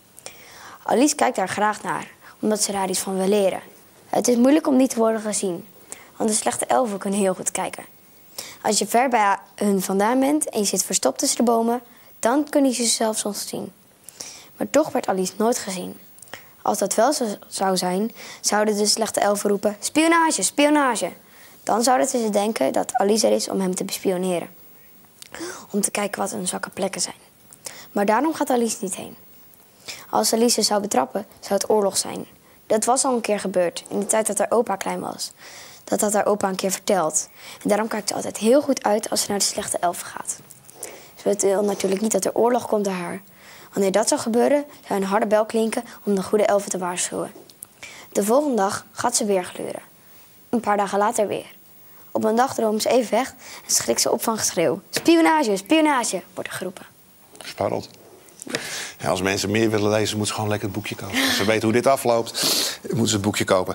Alice kijkt daar graag naar, omdat ze daar iets van wil leren. Het is moeilijk om niet te worden gezien, want de slechte elfen kunnen heel goed kijken. Als je ver bij hun vandaan bent en je zit verstopt tussen de bomen, dan kunnen ze zelf soms zien. Maar toch werd Alice nooit gezien. Als dat wel zo zou zijn, zouden de slechte elfen roepen: spionage, spionage. Dan zouden ze denken dat Alice er is om hem te bespioneren. Om te kijken wat hun zwakke plekken zijn. Maar daarom gaat Alice niet heen. Als Alice zou betrappen, zou het oorlog zijn. Dat was al een keer gebeurd, in de tijd dat haar opa klein was. Dat had haar opa een keer verteld. En daarom kijkt ze altijd heel goed uit als ze naar de slechte elfen gaat. Ze wil natuurlijk niet dat er oorlog komt door haar. Wanneer dat zou gebeuren, zou een harde bel klinken om de goede elfen te waarschuwen. De volgende dag gaat ze weer gluren. Een paar dagen later weer. Op een dag droomt ze even weg en schrikt ze op van geschreeuw. Spionage, spionage, wordt er geroepen. Spannend. Ja, als mensen meer willen lezen, moeten ze gewoon lekker het boekje kopen. Als ze weten hoe dit afloopt, moeten ze het boekje kopen.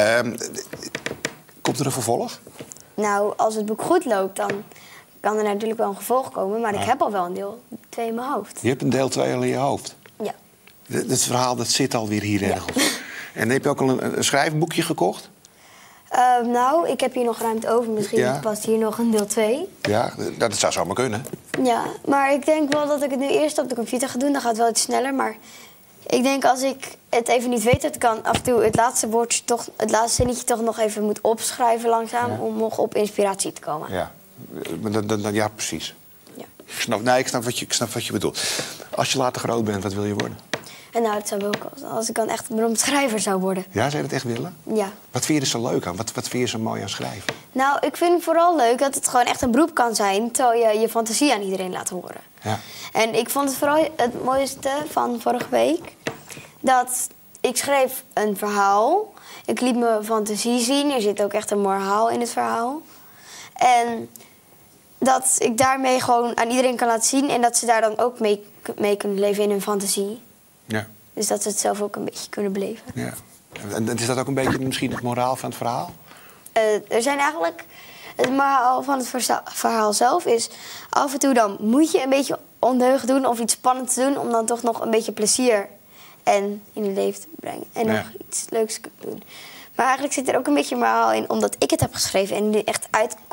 Komt er een vervolg? Nou, als het boek goed loopt, dan kan er natuurlijk wel een gevolg komen. Maar ik heb al wel een deel 2 in mijn hoofd. Je hebt een deel 2 al in je hoofd? Ja. Het verhaal dat zit alweer hier ergens. En heb je ook al een schrijfboekje gekocht? Nou, ik heb hier nog ruimte over. Misschien past hier nog een deel 2. Ja, dat zou zomaar kunnen. Ja, maar ik denk wel dat ik het nu eerst op de computer ga doen. Dan gaat het wel iets sneller, maar ik denk als ik het even niet weet, dat ik kan af en toe het laatste woordje toch, het laatste zinnetje toch nog even moet opschrijven langzaam om nog op inspiratie te komen. Ja, ja precies. Ja. Ik snap wat je bedoelt. Als je later groot bent, wat wil je worden? En nou, dat zou ik ook als ik dan echt een beroemd schrijver zou worden. Ja, zou je dat echt willen? Ja. Wat vind je er zo leuk aan? Wat vind je zo mooi aan schrijven? Nou, ik vind het vooral leuk dat het gewoon echt een beroep kan zijn, terwijl je je fantasie aan iedereen laat horen. Ja. En ik vond het vooral het mooiste van vorige week, dat ik schreef een verhaal. Ik liet mijn fantasie zien, er zit ook echt een moraal in het verhaal. En dat ik daarmee gewoon aan iedereen kan laten zien en dat ze daar dan ook mee kunnen leven in hun fantasie. Ja. Dus dat ze het zelf ook een beetje kunnen beleven. Ja. En is dat ook een beetje misschien het moraal van het verhaal? Er zijn eigenlijk... Het moraal van het verhaal zelf is... af en toe dan moet je een beetje ondeugd doen of iets spannends doen... om dan toch nog een beetje plezier in het leven te brengen. En nog iets leuks te doen. Maar eigenlijk zit er ook een beetje moraal in... omdat ik het heb geschreven en nu echt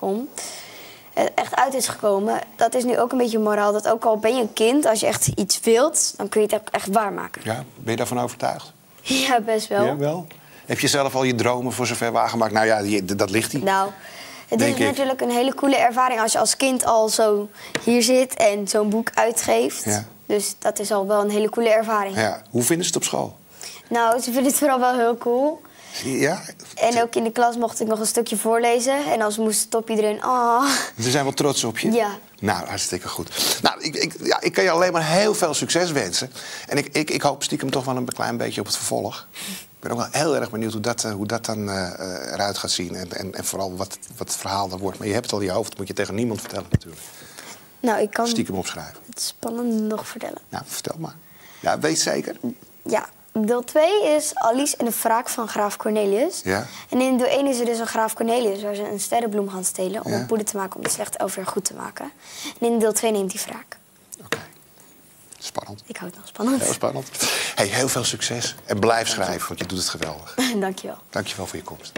uit is gekomen. Dat is nu ook een beetje moraal. Dat ook al ben je een kind, als je echt iets wilt... dan kun je het ook echt waarmaken. Ja, ben je daarvan overtuigd? Ja, best wel. Ja, wel? Heb je zelf al je dromen voor zover waargemaakt? Nou ja, dat ligt hier. Nou, het is natuurlijk een hele coole ervaring... als je als kind al zo hier zit en zo'n boek uitgeeft. Ja. Dus dat is al wel een hele coole ervaring. Ja. Hoe vinden ze het op school? Nou, ze vinden het vooral wel heel cool. Ja? En ook in de klas mocht ik nog een stukje voorlezen. En als we moesten stop iedereen... Oh. Ze zijn wel trots op je? Ja. Nou, hartstikke goed. Nou, ik kan je alleen maar heel veel succes wensen. En ik hoop stiekem toch wel een klein beetje op het vervolg. Ik ben ook wel heel erg benieuwd hoe dat dan eruit gaat zien. En vooral wat het verhaal dan wordt. Maar je hebt het al in je hoofd, dat moet je tegen niemand vertellen natuurlijk. Nou, ik kan stiekem opschrijven. Het spannende nog vertellen. Nou, vertel maar. Ja, weet zeker? Ja. Deel 2 is Alice en de wraak van graaf Cornelius. Ja. En in deel 1 is er dus een graaf Cornelius... waar ze een sterrenbloem gaan stelen om een poeder te maken... om het slechte over goed te maken. En in deel 2 neemt hij wraak. Oké. Spannend. Ik hou het nog spannend. Heel spannend. Hey, heel veel succes. En blijf schrijven, want je doet het geweldig. Dankjewel. Dankjewel voor je komst.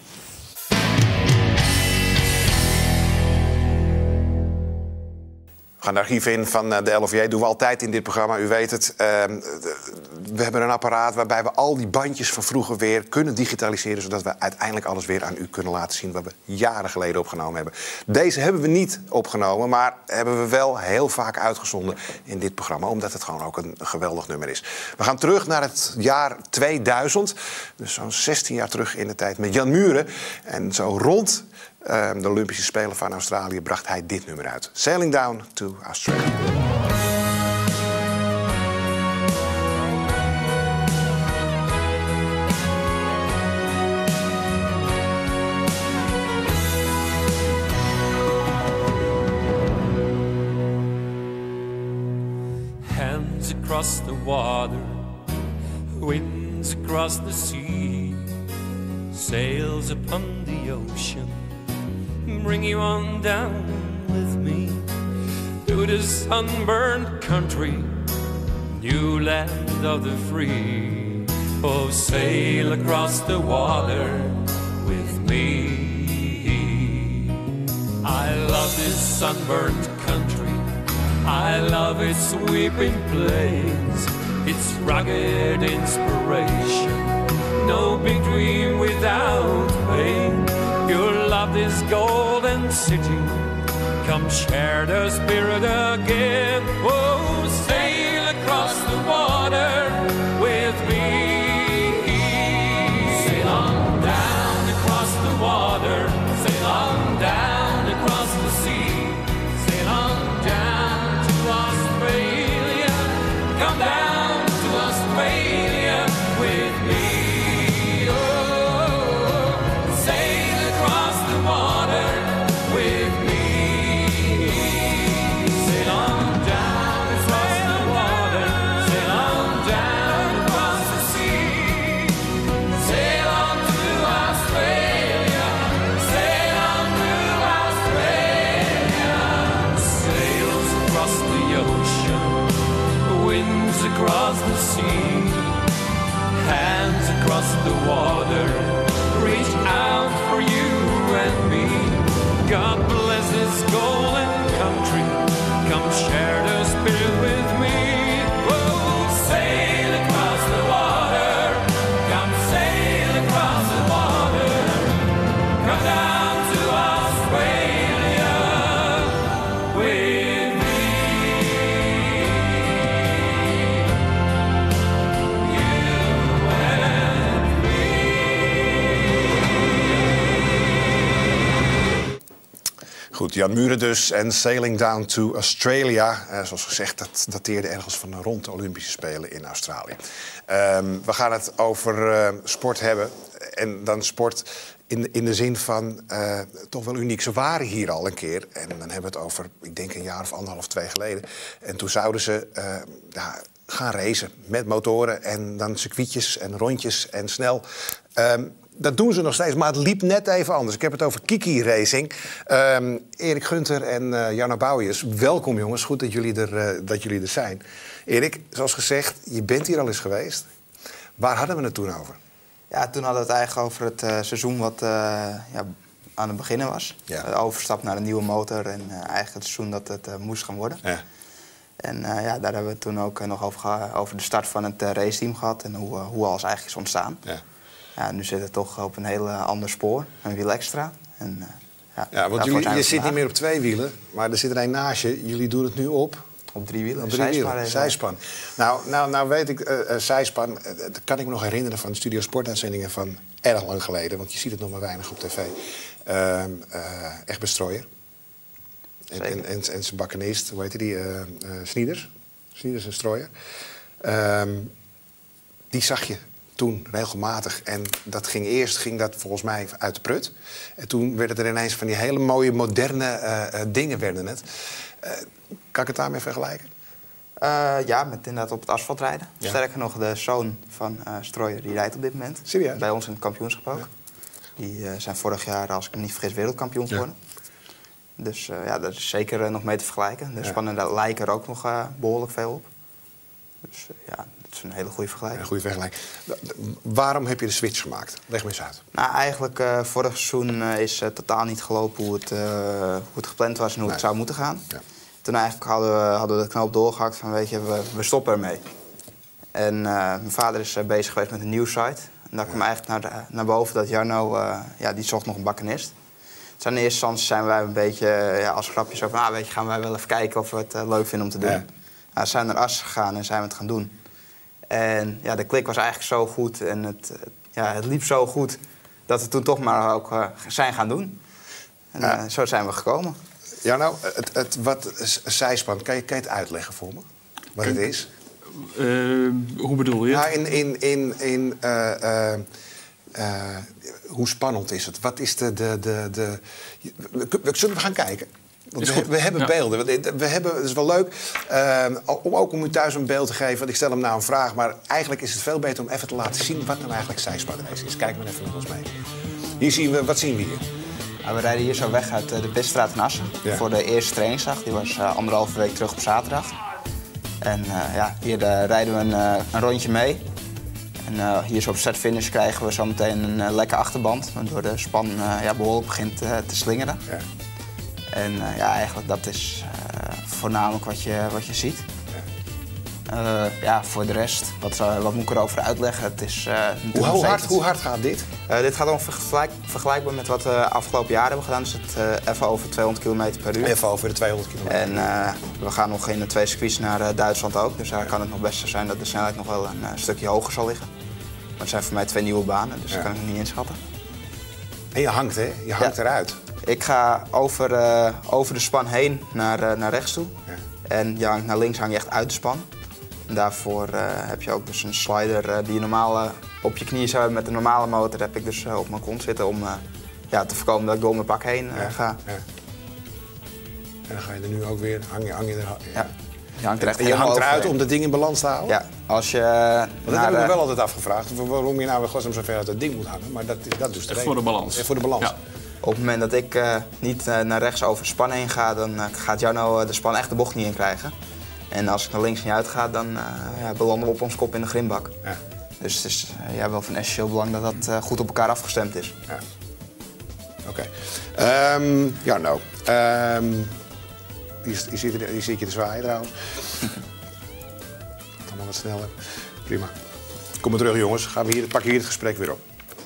We gaan de archieven in van de LOVJ. Doen we altijd in dit programma, u weet het. We hebben een apparaat waarbij we al die bandjes van vroeger weer kunnen digitaliseren... zodat we uiteindelijk alles weer aan u kunnen laten zien... wat we jaren geleden opgenomen hebben. Deze hebben we niet opgenomen, maar hebben we wel heel vaak uitgezonden in dit programma... omdat het gewoon ook een geweldig nummer is. We gaan terug naar het jaar 2000. Dus zo'n 16 jaar terug in de tijd met Jan Muren. En zo rond... de Olympische Spelen van Australië bracht hij dit nummer uit. Sailing Down to Australia. Hands across the water, winds across the sea, sails upon the ocean. Bring you on down with me to the sunburned country, new land of the free. Oh, sail across the water with me. I love this sunburned country, I love its sweeping plains, its rugged inspiration, no big dream without pain. Your love is golden city, come share the spirit again. Oh, sail across the water with me. Sail on down across the water, sail on down across the sea, sail on down to Australia, come down to Australia with me. Across the sea, hands across the water, reach out for you and me. God bless this golden country, come share the spirit with me. Oh, sail across the water, come sail across the water, come down to Australia with Goed, Jan Muren dus en Sailing Down to Australia. Zoals gezegd, dat dateerde ergens van rond de Olympische Spelen in Australië. We gaan het over sport hebben. En dan sport in de zin van toch wel uniek. Ze waren hier al een keer. En dan hebben we het over, ik denk een jaar of 1,5, 2 geleden. En toen zouden ze gaan racen met motoren. En dan circuitjes en rondjes en snel. Dat doen ze nog steeds, maar het liep net even anders. Ik heb het over Kiki Racing. Erik Gunter en Janna Bouwers, welkom jongens. Goed dat jullie er zijn. Erik, zoals gezegd, je bent hier al eens geweest. Waar hadden we het toen over? Ja, toen hadden we het eigenlijk over het seizoen wat aan het beginnen was. Ja. De overstap naar een nieuwe motor en eigenlijk het seizoen dat het moest gaan worden. Ja. En daar hebben we het toen ook nog over de start van het raceteam gehad en hoe alles eigenlijk is ontstaan. Ja. Ja, nu zit het toch op een heel ander spoor, een wiel extra. En, want je zit niet meer op 2 wielen, maar er zit er 1 naast je. Jullie doen het nu op Op 3 wielen. Op 3 wielen, zijspan. Nou weet ik, zijspan, dat kan ik me nog herinneren van Studio Sportuitzendingen van erg lang geleden. Want je ziet het nog maar weinig op tv. Echt bestrooier. En zijn bakkenist, hoe heet die? Snieders. Snieders en Strooier. Die zag je toen regelmatig. En dat ging dat volgens mij uit de prut. En toen werden er ineens van die hele mooie, moderne dingen werden het. Kan ik het daarmee vergelijken? Ja, met inderdaad op het asfalt rijden. Ja. Sterker nog, de zoon van Strooier, die rijdt op dit moment. Serieus? Bij ons in het kampioenschap ook. Ja. Die zijn vorig jaar, als ik me niet vergis, wereldkampioen geworden. Dus dat is zeker nog mee te vergelijken. De spannen lijken er ook nog behoorlijk veel op. Dus dat is een hele goede vergelijking. Een goede vergelijking. Waarom heb je de switch gemaakt? Leg me eens uit. Nou, eigenlijk vorig seizoen is totaal niet gelopen hoe het gepland was en hoe het zou moeten gaan. Ja. Toen eigenlijk hadden we de knoop doorgehakt van, weet je, we stoppen ermee. En mijn vader is bezig geweest met een nieuwe site. En daar kwam eigenlijk naar boven dat Jarno, die zocht nog een bakkenist. Dus in eerste instantie zijn wij een beetje als grapje zo van, weet je, gaan wij wel even kijken of we het leuk vinden om te doen. Ja. Nou, zijn naar Assen gegaan en zijn we het gaan doen. En de klik was eigenlijk zo goed en het liep zo goed dat we toen toch maar ook zijn gaan doen. En zo zijn we gekomen. Ja, nou, wat zijspan, kan je het uitleggen voor me? Wat het is? Hoe bedoel je? Ja, hoe spannend is het? Wat is zullen we gaan kijken? Want we hebben beelden. Het is wel leuk om u thuis een beeld te geven. Want ik stel hem nou een vraag. Maar eigenlijk is het veel beter om even te laten zien wat nou eigenlijk zijspanrace is. Kijk maar even met ons mee. Hier zien we, wat zien we hier? We rijden hier zo weg uit de Pitstraat in Assen. Ja. Voor de eerste trainingsdag. Die was 1,5 week terug op zaterdag. En hier rijden we een rondje mee. En hier zo op start-finish krijgen we zo meteen een lekker achterband. Waardoor de span behoorlijk begint te slingeren. Ja. En eigenlijk dat is voornamelijk wat je ziet. Voor de rest, wat moet ik erover uitleggen? Het is, hoe hard gaat dit? Dit gaat ongeveer vergelijkbaar met wat we afgelopen jaar hebben gedaan. Dus het even over 200 km per uur. Even over de 200 km. En we gaan nog in de 2 circuits naar Duitsland ook. Dus daar kan het nog best zo zijn dat de snelheid nog wel een stukje hoger zal liggen. Maar het zijn voor mij 2 nieuwe banen, dus dat kan ik nog niet inschatten. En je hangt, hè? Je hangt eruit. Ik ga over de span heen naar rechts toe. Ja. En naar links hang je echt uit de span. En daarvoor heb je ook dus een slider die je normaal op je knieën zou hebben met een normale motor. Heb ik dus op mijn kont zitten om te voorkomen dat ik door mijn pak heen ga. Ja. En dan ga je er nu ook weer, hang je er. Ja. Je hangt er echt eruit om dat ding in balans te houden? Ja. Als je dat heb ik me wel altijd afgevraagd. Waarom je nou zo ver uit dat ding moet hangen. Maar dat is de reden. Voor de balans. Voor de balans. Ja. Op het moment dat ik niet naar rechts over de span heen ga, dan gaat Jarno de span echt de bocht niet in krijgen. En als ik naar links niet uitga, dan belanden we op ons kop in de grimbak. Ja. Dus het is wel van essentieel belang dat dat goed op elkaar afgestemd is. Ja. Oké. Jarno, hier zit je te zwaaien trouwens. Allemaal wat sneller. Prima. Kom maar terug, jongens. Pakken we hier het gesprek weer op.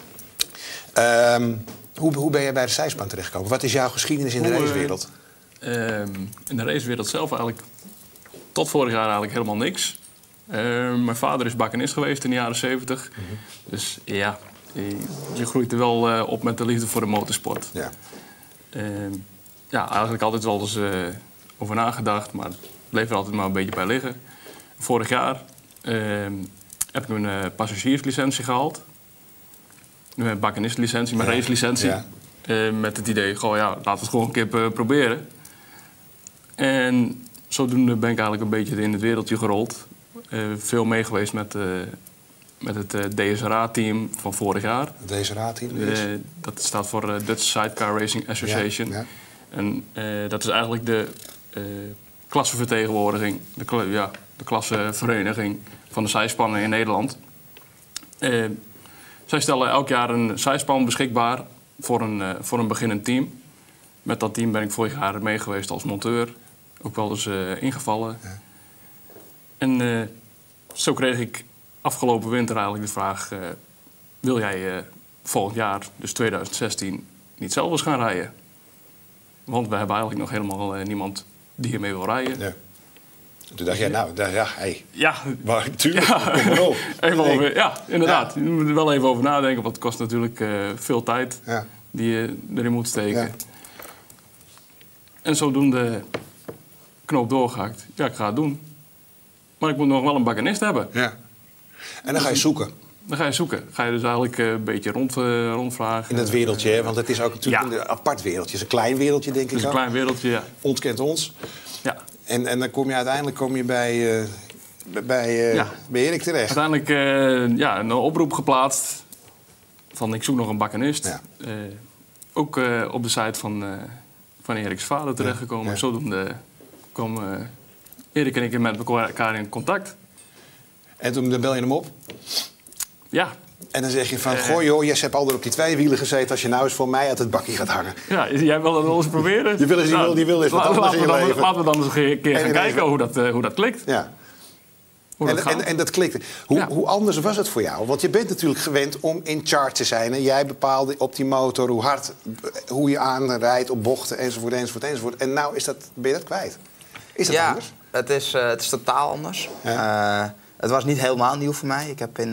Hoe ben jij bij de zijspan terechtgekomen? Wat is jouw geschiedenis in de racewereld? In de racewereld zelf eigenlijk tot vorig jaar eigenlijk helemaal niks. Mijn vader is bakkenist geweest in de jaren 70. Mm-hmm. Dus ja, je groeit er wel op met de liefde voor de motorsport. Ja. Eigenlijk altijd wel eens over nagedacht, maar het bleef er altijd maar een beetje bij liggen. Vorig jaar heb ik mijn passagierslicentie gehaald. Mijn bakkenistlicentie, mijn racelicentie. Ja. Met het idee, laten we het gewoon een keer proberen. En zodoende ben ik eigenlijk een beetje in het wereldje gerold. Veel mee geweest met het DSRA-team van vorig jaar. Het DSRA-team? Dat staat voor Dutch Sidecar Racing Association. Ja, ja. En dat is eigenlijk de klassevertegenwoordiging, de klassevereniging van de zijspannen in Nederland. Zij stellen elk jaar een zijspan beschikbaar voor een beginnend team. Met dat team ben ik vorig jaar mee geweest als monteur. Ook wel eens ingevallen. Ja. En zo kreeg ik afgelopen winter eigenlijk de vraag... wil jij volgend jaar, dus 2016, niet zelf eens gaan rijden? Want we hebben eigenlijk nog helemaal niemand die hiermee wil rijden. Ja. Toen dacht jij, Ja, natuurlijk, ja. kom maar op. Ja, inderdaad. Je moet er wel even over nadenken, want het kost natuurlijk veel tijd die je erin moet steken. Ja. En zodoende knoop doorgehakt. Ja, ik ga het doen. Maar ik moet nog wel een bakkenist hebben. Ja. En dan ga je zoeken. Ga je dus eigenlijk een beetje rondvragen. In dat wereldje, hè? Want het is ook natuurlijk een apart wereldje. Het is een klein wereldje, denk ik. Het is een klein wereldje, ja. Ons kent ons. Ja. En dan kom je uiteindelijk bij Erik terecht. Uiteindelijk een oproep geplaatst van ik zoek nog een bakkenist. Ja. Ook op de site van Eriks vader terechtgekomen. Ja. Zodoende komen Erik en ik met elkaar in contact. En toen bel je hem op? Ja. En dan zeg je van, goh joh, jij hebt altijd op die twee wielen gezeten... als je nou eens voor mij uit het bakje gaat hangen. Ja, jij wil dat wel eens proberen? Die wil eens wat anders in je leven. Laten we dan eens een keer gaan kijken hoe dat klikt. Ja. En dat klikte. Hoe anders was het voor jou? Want je bent natuurlijk gewend om in charge te zijn. En jij bepaalde op die motor hoe hard, hoe je aanrijdt op bochten enzovoort. En nou ben je dat kwijt. Is dat anders? Het is totaal anders. Ja. Het was niet helemaal nieuw voor mij. Ik heb in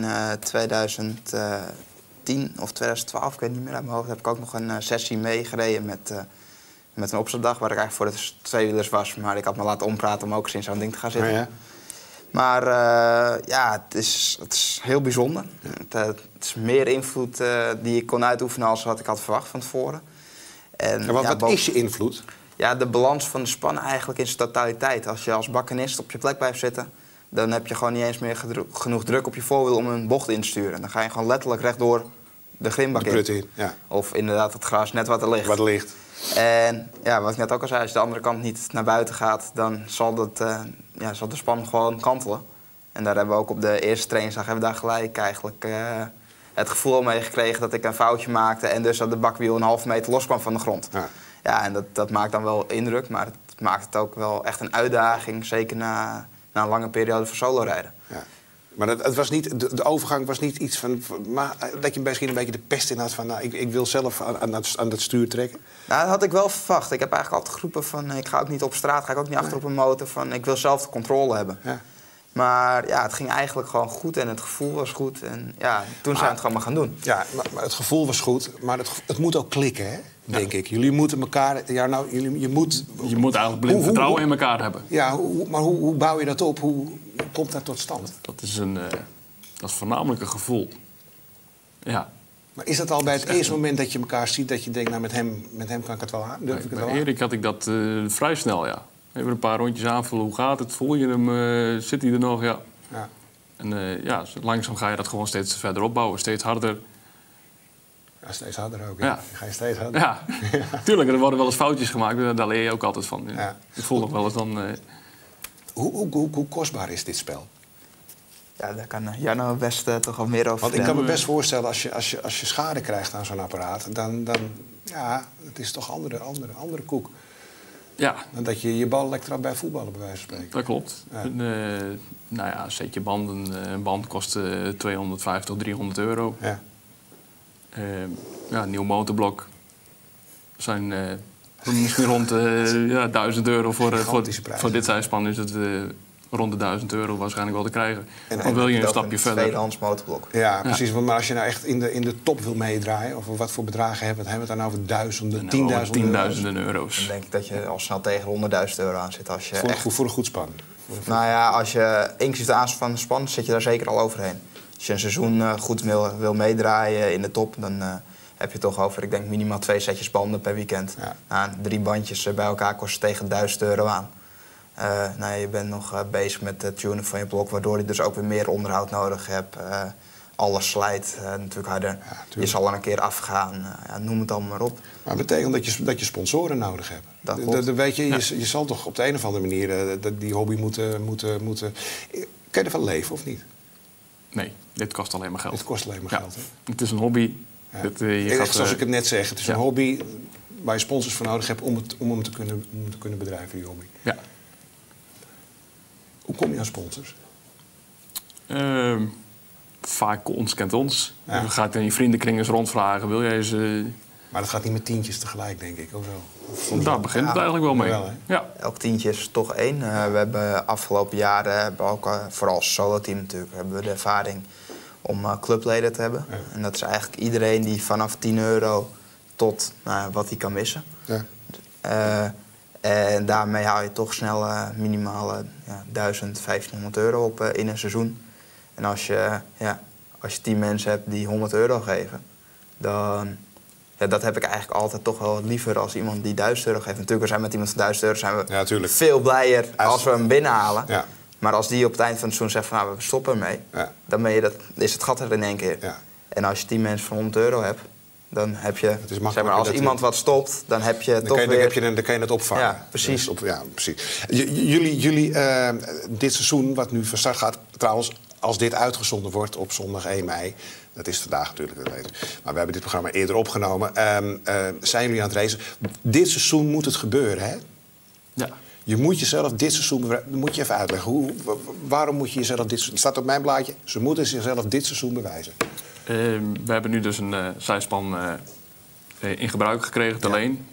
2010 of 2012, ik weet niet meer uit mijn hoofd... heb ik ook nog een sessie meegereden met een opstapdag... waar ik eigenlijk voor de tweewielers was. Maar ik had me laten ompraten om ook eens in zo'n ding te gaan zitten. Ja. Maar het is heel bijzonder. Het is meer invloed die ik kon uitoefenen als wat ik had verwacht van tevoren. Wat is je invloed? Ja, de balans van de spannen eigenlijk in zijn totaliteit. Als je als bakkenist op je plek blijft zitten... dan heb je gewoon niet eens meer genoeg druk op je voorwiel om een bocht in te sturen. Dan ga je gewoon letterlijk rechtdoor de grimbak in. Ja. Of inderdaad het gras net wat er ligt. En wat ik net ook al zei, als je de andere kant niet naar buiten gaat... dan zal de span gewoon kantelen. En daar hebben we ook op de eerste trainingsdag daar gelijk eigenlijk het gevoel mee gekregen... dat ik een foutje maakte en dus dat de bakwiel een halve meter los kwam van de grond. Ja, en dat maakt dan wel indruk, maar het maakt het ook wel echt een uitdaging. Zeker na een lange periode van solo rijden. Ja. Maar het was niet, de overgang was niet iets van... Maar dat je misschien een beetje de pest in had van... ik wil zelf aan dat stuur trekken? Nou, dat had ik wel verwacht. Ik heb eigenlijk altijd geroepen van... ik ga ook niet op straat, ga ik ook niet achter op een motor. Van, ik wil zelf de controle hebben. Ja. Maar het ging eigenlijk gewoon goed en het gevoel was goed. En toen zijn we het gewoon maar gaan doen. Ja, maar het gevoel was goed, maar het moet ook klikken, hè? Denk ik. Jullie moeten elkaar... Je moet eigenlijk blind vertrouwen in elkaar hebben. Ja, maar hoe bouw je dat op? Hoe komt dat tot stand? Dat is voornamelijk een gevoel. Ja. Maar is dat al bij het eerste moment dat je elkaar ziet... dat je denkt, met hem kan ik het wel aan? Durf ik het wel aan? Erik had ik dat vrij snel, ja. Even een paar rondjes aanvullen. Hoe gaat het? Voel je hem? Zit hij er nog? Ja. En langzaam ga je dat gewoon steeds verder opbouwen. Steeds harder. Ja, steeds harder ook. Ja. Ga je steeds harder. Ja, tuurlijk. Er worden wel eens foutjes gemaakt. Daar leer je ook altijd van. Ja. Ik voel nog wel eens dan... Hoe kostbaar is dit spel? Ja, daar kan Jarno best toch wel meer over Want ik kan me best voorstellen, als je schade krijgt aan zo'n apparaat... dan het is toch andere koek. Ja. Dan dat je je bal lekker bij voetballen, bij wijze van spreken. Dat klopt. Ja. Een setje banden. Een band kost 250 tot 300 euro. Ja. Een nieuw motorblok zijn misschien rond 1000 euro voor dit zijspan is het rond de 1000 euro waarschijnlijk wel te krijgen. En dan wil je een stapje verder. Tweedehands motorblok. Ja, precies. Maar als je nou echt in de top wil meedraaien, of wat voor bedragen hebben we het dan over duizenden, tienduizenden euro's. Dan denk ik dat je al snel tegen 100.000 euro aan zit. Als je voor een goed span. Nou ja, als je inclusief de aanschaf van de span zit je daar zeker al overheen. Als je een seizoen goed wil meedraaien in de top, dan heb je toch over, ik denk minimaal 2 setjes banden per weekend. Ja. 3 bandjes bij elkaar kosten tegen 1000 euro aan. Je bent nog bezig met het tunen van je blok, waardoor je dus ook weer meer onderhoud nodig hebt. Alles slijt natuurlijk harder. Ja, je zal dan een keer afgaan. Noem het allemaal maar op. Maar het betekent dat je sponsoren nodig hebt. Dat weet je, je zal toch op de een of andere manier die hobby moeten... Kun je ervan leven of niet? Nee, dit kost alleen maar geld. Het kost alleen maar geld, hè? Het is een hobby. Ja. Zoals ik het net zeg, het is een hobby waar je sponsors voor nodig hebt om hem te kunnen bedrijven, die hobby. Ja. Hoe kom je aan sponsors? Vaak ons kent ons. Ja. Je gaat in je vriendenkring eens rondvragen. Wil jij eens Maar dat gaat niet met tientjes tegelijk, denk ik, of wel? Daar begint het eigenlijk wel mee. Ja. Elk tientje is toch 1. We hebben afgelopen jaren, ook vooral als solo-team natuurlijk, hebben we de ervaring om clubleden te hebben. Ja. En dat is eigenlijk iedereen die vanaf €10 tot wat hij kan missen. Ja. En daarmee haal je toch snel minimaal €1.000-1.500 op in een seizoen. En als je 10 mensen hebt die €100 geven, dan... Ja, dat heb ik eigenlijk altijd toch wel liever als iemand die €1.000 geeft. Natuurlijk, we zijn met iemand van €1.000 zijn we veel blijer als we hem binnenhalen. Ja. Maar als die op het eind van het seizoen zegt van we stoppen ermee, dan is het gat er in één keer. Ja. En als je 10 mensen van €100 hebt, dan heb je, zeg maar, als iemand wat stopt, dan heb je toch weer... Dan kan je het opvangen. Ja, precies. Dus precies. Jullie dit seizoen, wat nu van start gaat, trouwens, als dit uitgezonden wordt op zondag 1 mei... Dat is vandaag natuurlijk, dat weet ik. Maar we hebben dit programma eerder opgenomen. Zijn jullie aan het racen? Dit seizoen moet het gebeuren, hè? Ja. Je moet jezelf dit seizoen... moet je even uitleggen. Waarom moet je jezelf dit seizoen... Het staat op mijn blaadje. Ze moeten zichzelf dit seizoen bewijzen. We hebben nu dus een zijspan in gebruik gekregen, te leen.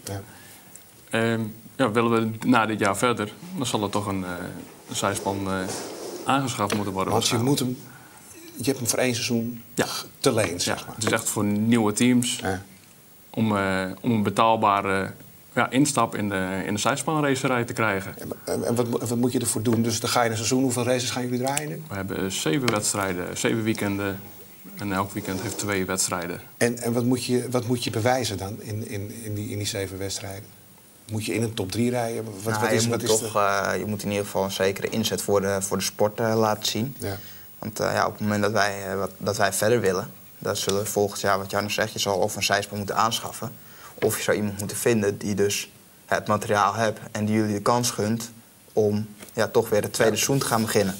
Ja. Willen we na dit jaar verder, dan zal er toch een zijspan aangeschaft moeten worden. Want je hebt hem voor 1 seizoen te leen, zeg maar. Het is echt voor nieuwe teams om een betaalbare instap in de zijspanracerij te krijgen. En wat moet je ervoor doen? Dus dan ga je een seizoen. Hoeveel races gaan jullie draaien nu? We hebben 7 wedstrijden, 7 weekenden. En elk weekend heeft 2 wedstrijden. En wat moet je bewijzen dan in die 7 wedstrijden? Moet je in een top 3 rijden? Je moet in ieder geval een zekere inzet voor de sport laten zien. Ja. Want op het moment dat wij verder willen, dan zullen we volgend jaar, wat Janne zegt, je zal of een zijspan moeten aanschaffen, of je zou iemand moeten vinden die dus het materiaal hebt en die jullie de kans gunt om toch weer het tweede seizoen te gaan beginnen.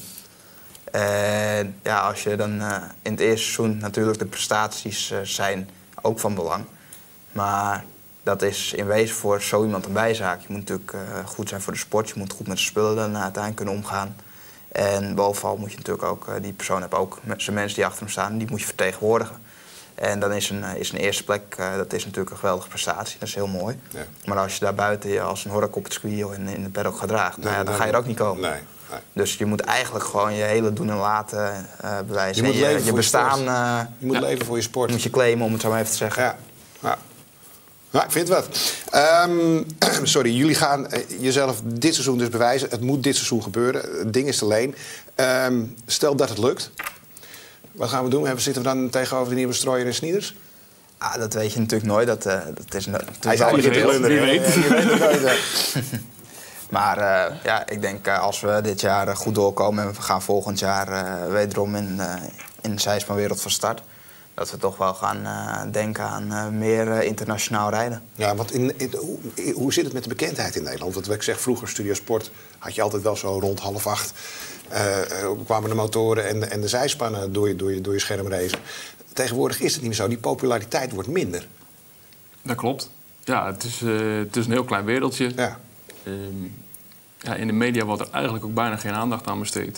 En als je dan in het eerste seizoen natuurlijk de prestaties zijn ook van belang. Maar dat is in wezen voor zo iemand een bijzaak. Je moet natuurlijk goed zijn voor de sport, je moet goed met de spullen dan uiteindelijk kunnen omgaan. En bovenal moet je natuurlijk ook, die persoon heeft ook zijn mensen die achter hem staan, die moet je vertegenwoordigen. En dan is een eerste plek, dat is natuurlijk een geweldige prestatie, dat is heel mooi. Ja. Maar als je daar buiten je als een hork op het circuit of in de paddock gedraagt, dan ga je er ook niet komen. Nee. Dus je moet eigenlijk gewoon je hele doen en laten bewijzen. Je bestaan. Je moet leven voor je sport. Moet je claimen, om het zo maar even te zeggen. Ja. Nou, ik vind het wat. Sorry, jullie gaan jezelf dit seizoen dus bewijzen. Het moet dit seizoen gebeuren. Het ding is te leen. Stel dat het lukt. Wat gaan we doen? Zitten we dan tegenover de nieuwe Strooijer en Snieders? Dat weet je natuurlijk nooit. Dat is hij zou niet blunderen. Wie weet. Je weet het nooit. Maar ik denk als we dit jaar goed doorkomen en we gaan volgend jaar wederom in de zijspanwereld van start, dat we toch wel gaan denken aan meer internationaal rijden. Ja, want hoe zit het met de bekendheid in Nederland? Want wat ik zeg, vroeger Studio Sport had je altijd wel zo rond 7:30 kwamen de motoren en de zijspannen door je scherm racen. Tegenwoordig is het niet meer zo. Die populariteit wordt minder. Dat klopt. Ja, het is een heel klein wereldje. Ja. In de media wordt er eigenlijk ook bijna geen aandacht aan besteed.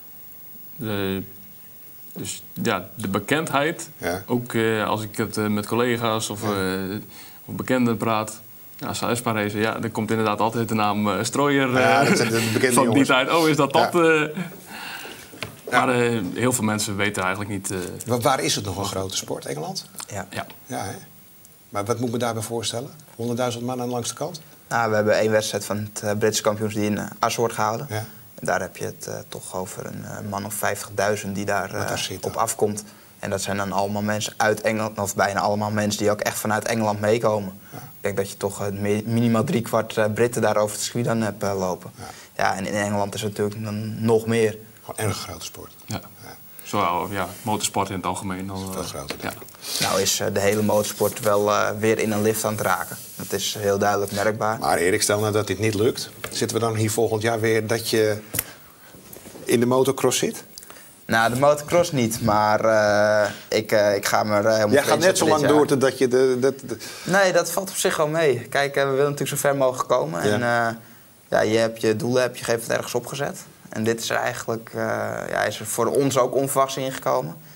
Dus ja, de bekendheid, ook als ik het met collega's of bekenden praat, zijspanracer, er komt inderdaad altijd de naam Strooijer dat zijn de bekende van jongens. Die tijd. Oh, is dat dat? Maar heel veel mensen weten eigenlijk niet. Waar is het nog een grote sport? Engeland? Ja. Hè? Maar wat moet ik me daarbij voorstellen? 100.000 man aan langs de kant? We hebben 1 wedstrijd van het Britse kampioens die in Assen wordt gehouden. Ja. Daar heb je het toch over een man of 50.000 die daar op afkomt. En dat zijn dan allemaal mensen uit Engeland, of bijna allemaal mensen die ook echt vanuit Engeland meekomen. Ja. Ik denk dat je toch minimaal 3/4 Britten daar over het circuit dan hebt lopen. Ja, en in Engeland is het natuurlijk dan nog meer. Gewoon erg grote sport. Ja. Zowel motorsport in het algemeen. Veel groter. Ja. Nou is de hele motorsport wel weer in een lift aan het raken. Dat is heel duidelijk merkbaar. Maar Erik, stel nou dat dit niet lukt. Zitten we dan hier volgend jaar weer dat je in de motocross zit? Nou, de motocross niet, maar ik ga me helemaal... Jij gaat net zo lang door totdat je Nee, dat valt op zich wel mee. Kijk, we willen natuurlijk zo ver mogelijk komen. Ja. En je hebt je doelen, je geeft het ergens opgezet. En dit is er eigenlijk is er voor ons ook onverwachts ingekomen.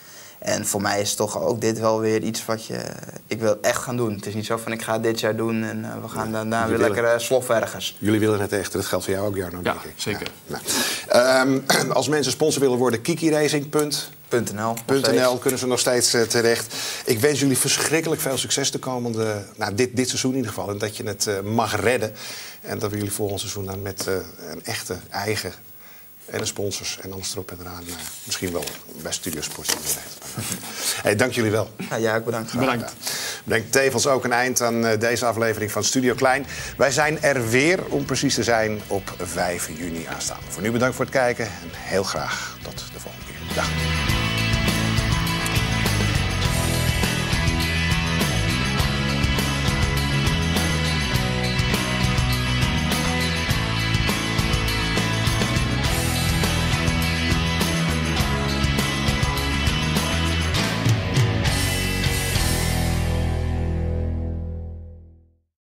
En voor mij is toch ook dit wel weer iets wat ik wil echt gaan doen. Het is niet zo van ik ga het dit jaar doen en we gaan daarna weer lekker sloffen ergens. Jullie willen het echt. Dat geldt voor jou ook, Jarno, denk ik. Zeker. Ja, nou. Als mensen sponsor willen worden, kikiracing.nl kunnen ze nog steeds terecht. Ik wens jullie verschrikkelijk veel succes de komende, dit seizoen in ieder geval. En dat je het mag redden. En dat we jullie volgend seizoen dan met een echte eigen en de sponsors en alles erop en eraan. Misschien wel bij Studiosport. Hey, dank jullie wel. Ja, bedankt. Brengt tevens ook een eind aan deze aflevering van Studio Klein. Wij zijn er weer, om precies te zijn, op 5 juni aanstaande. Voor nu bedankt voor het kijken en heel graag tot de volgende keer. Dag.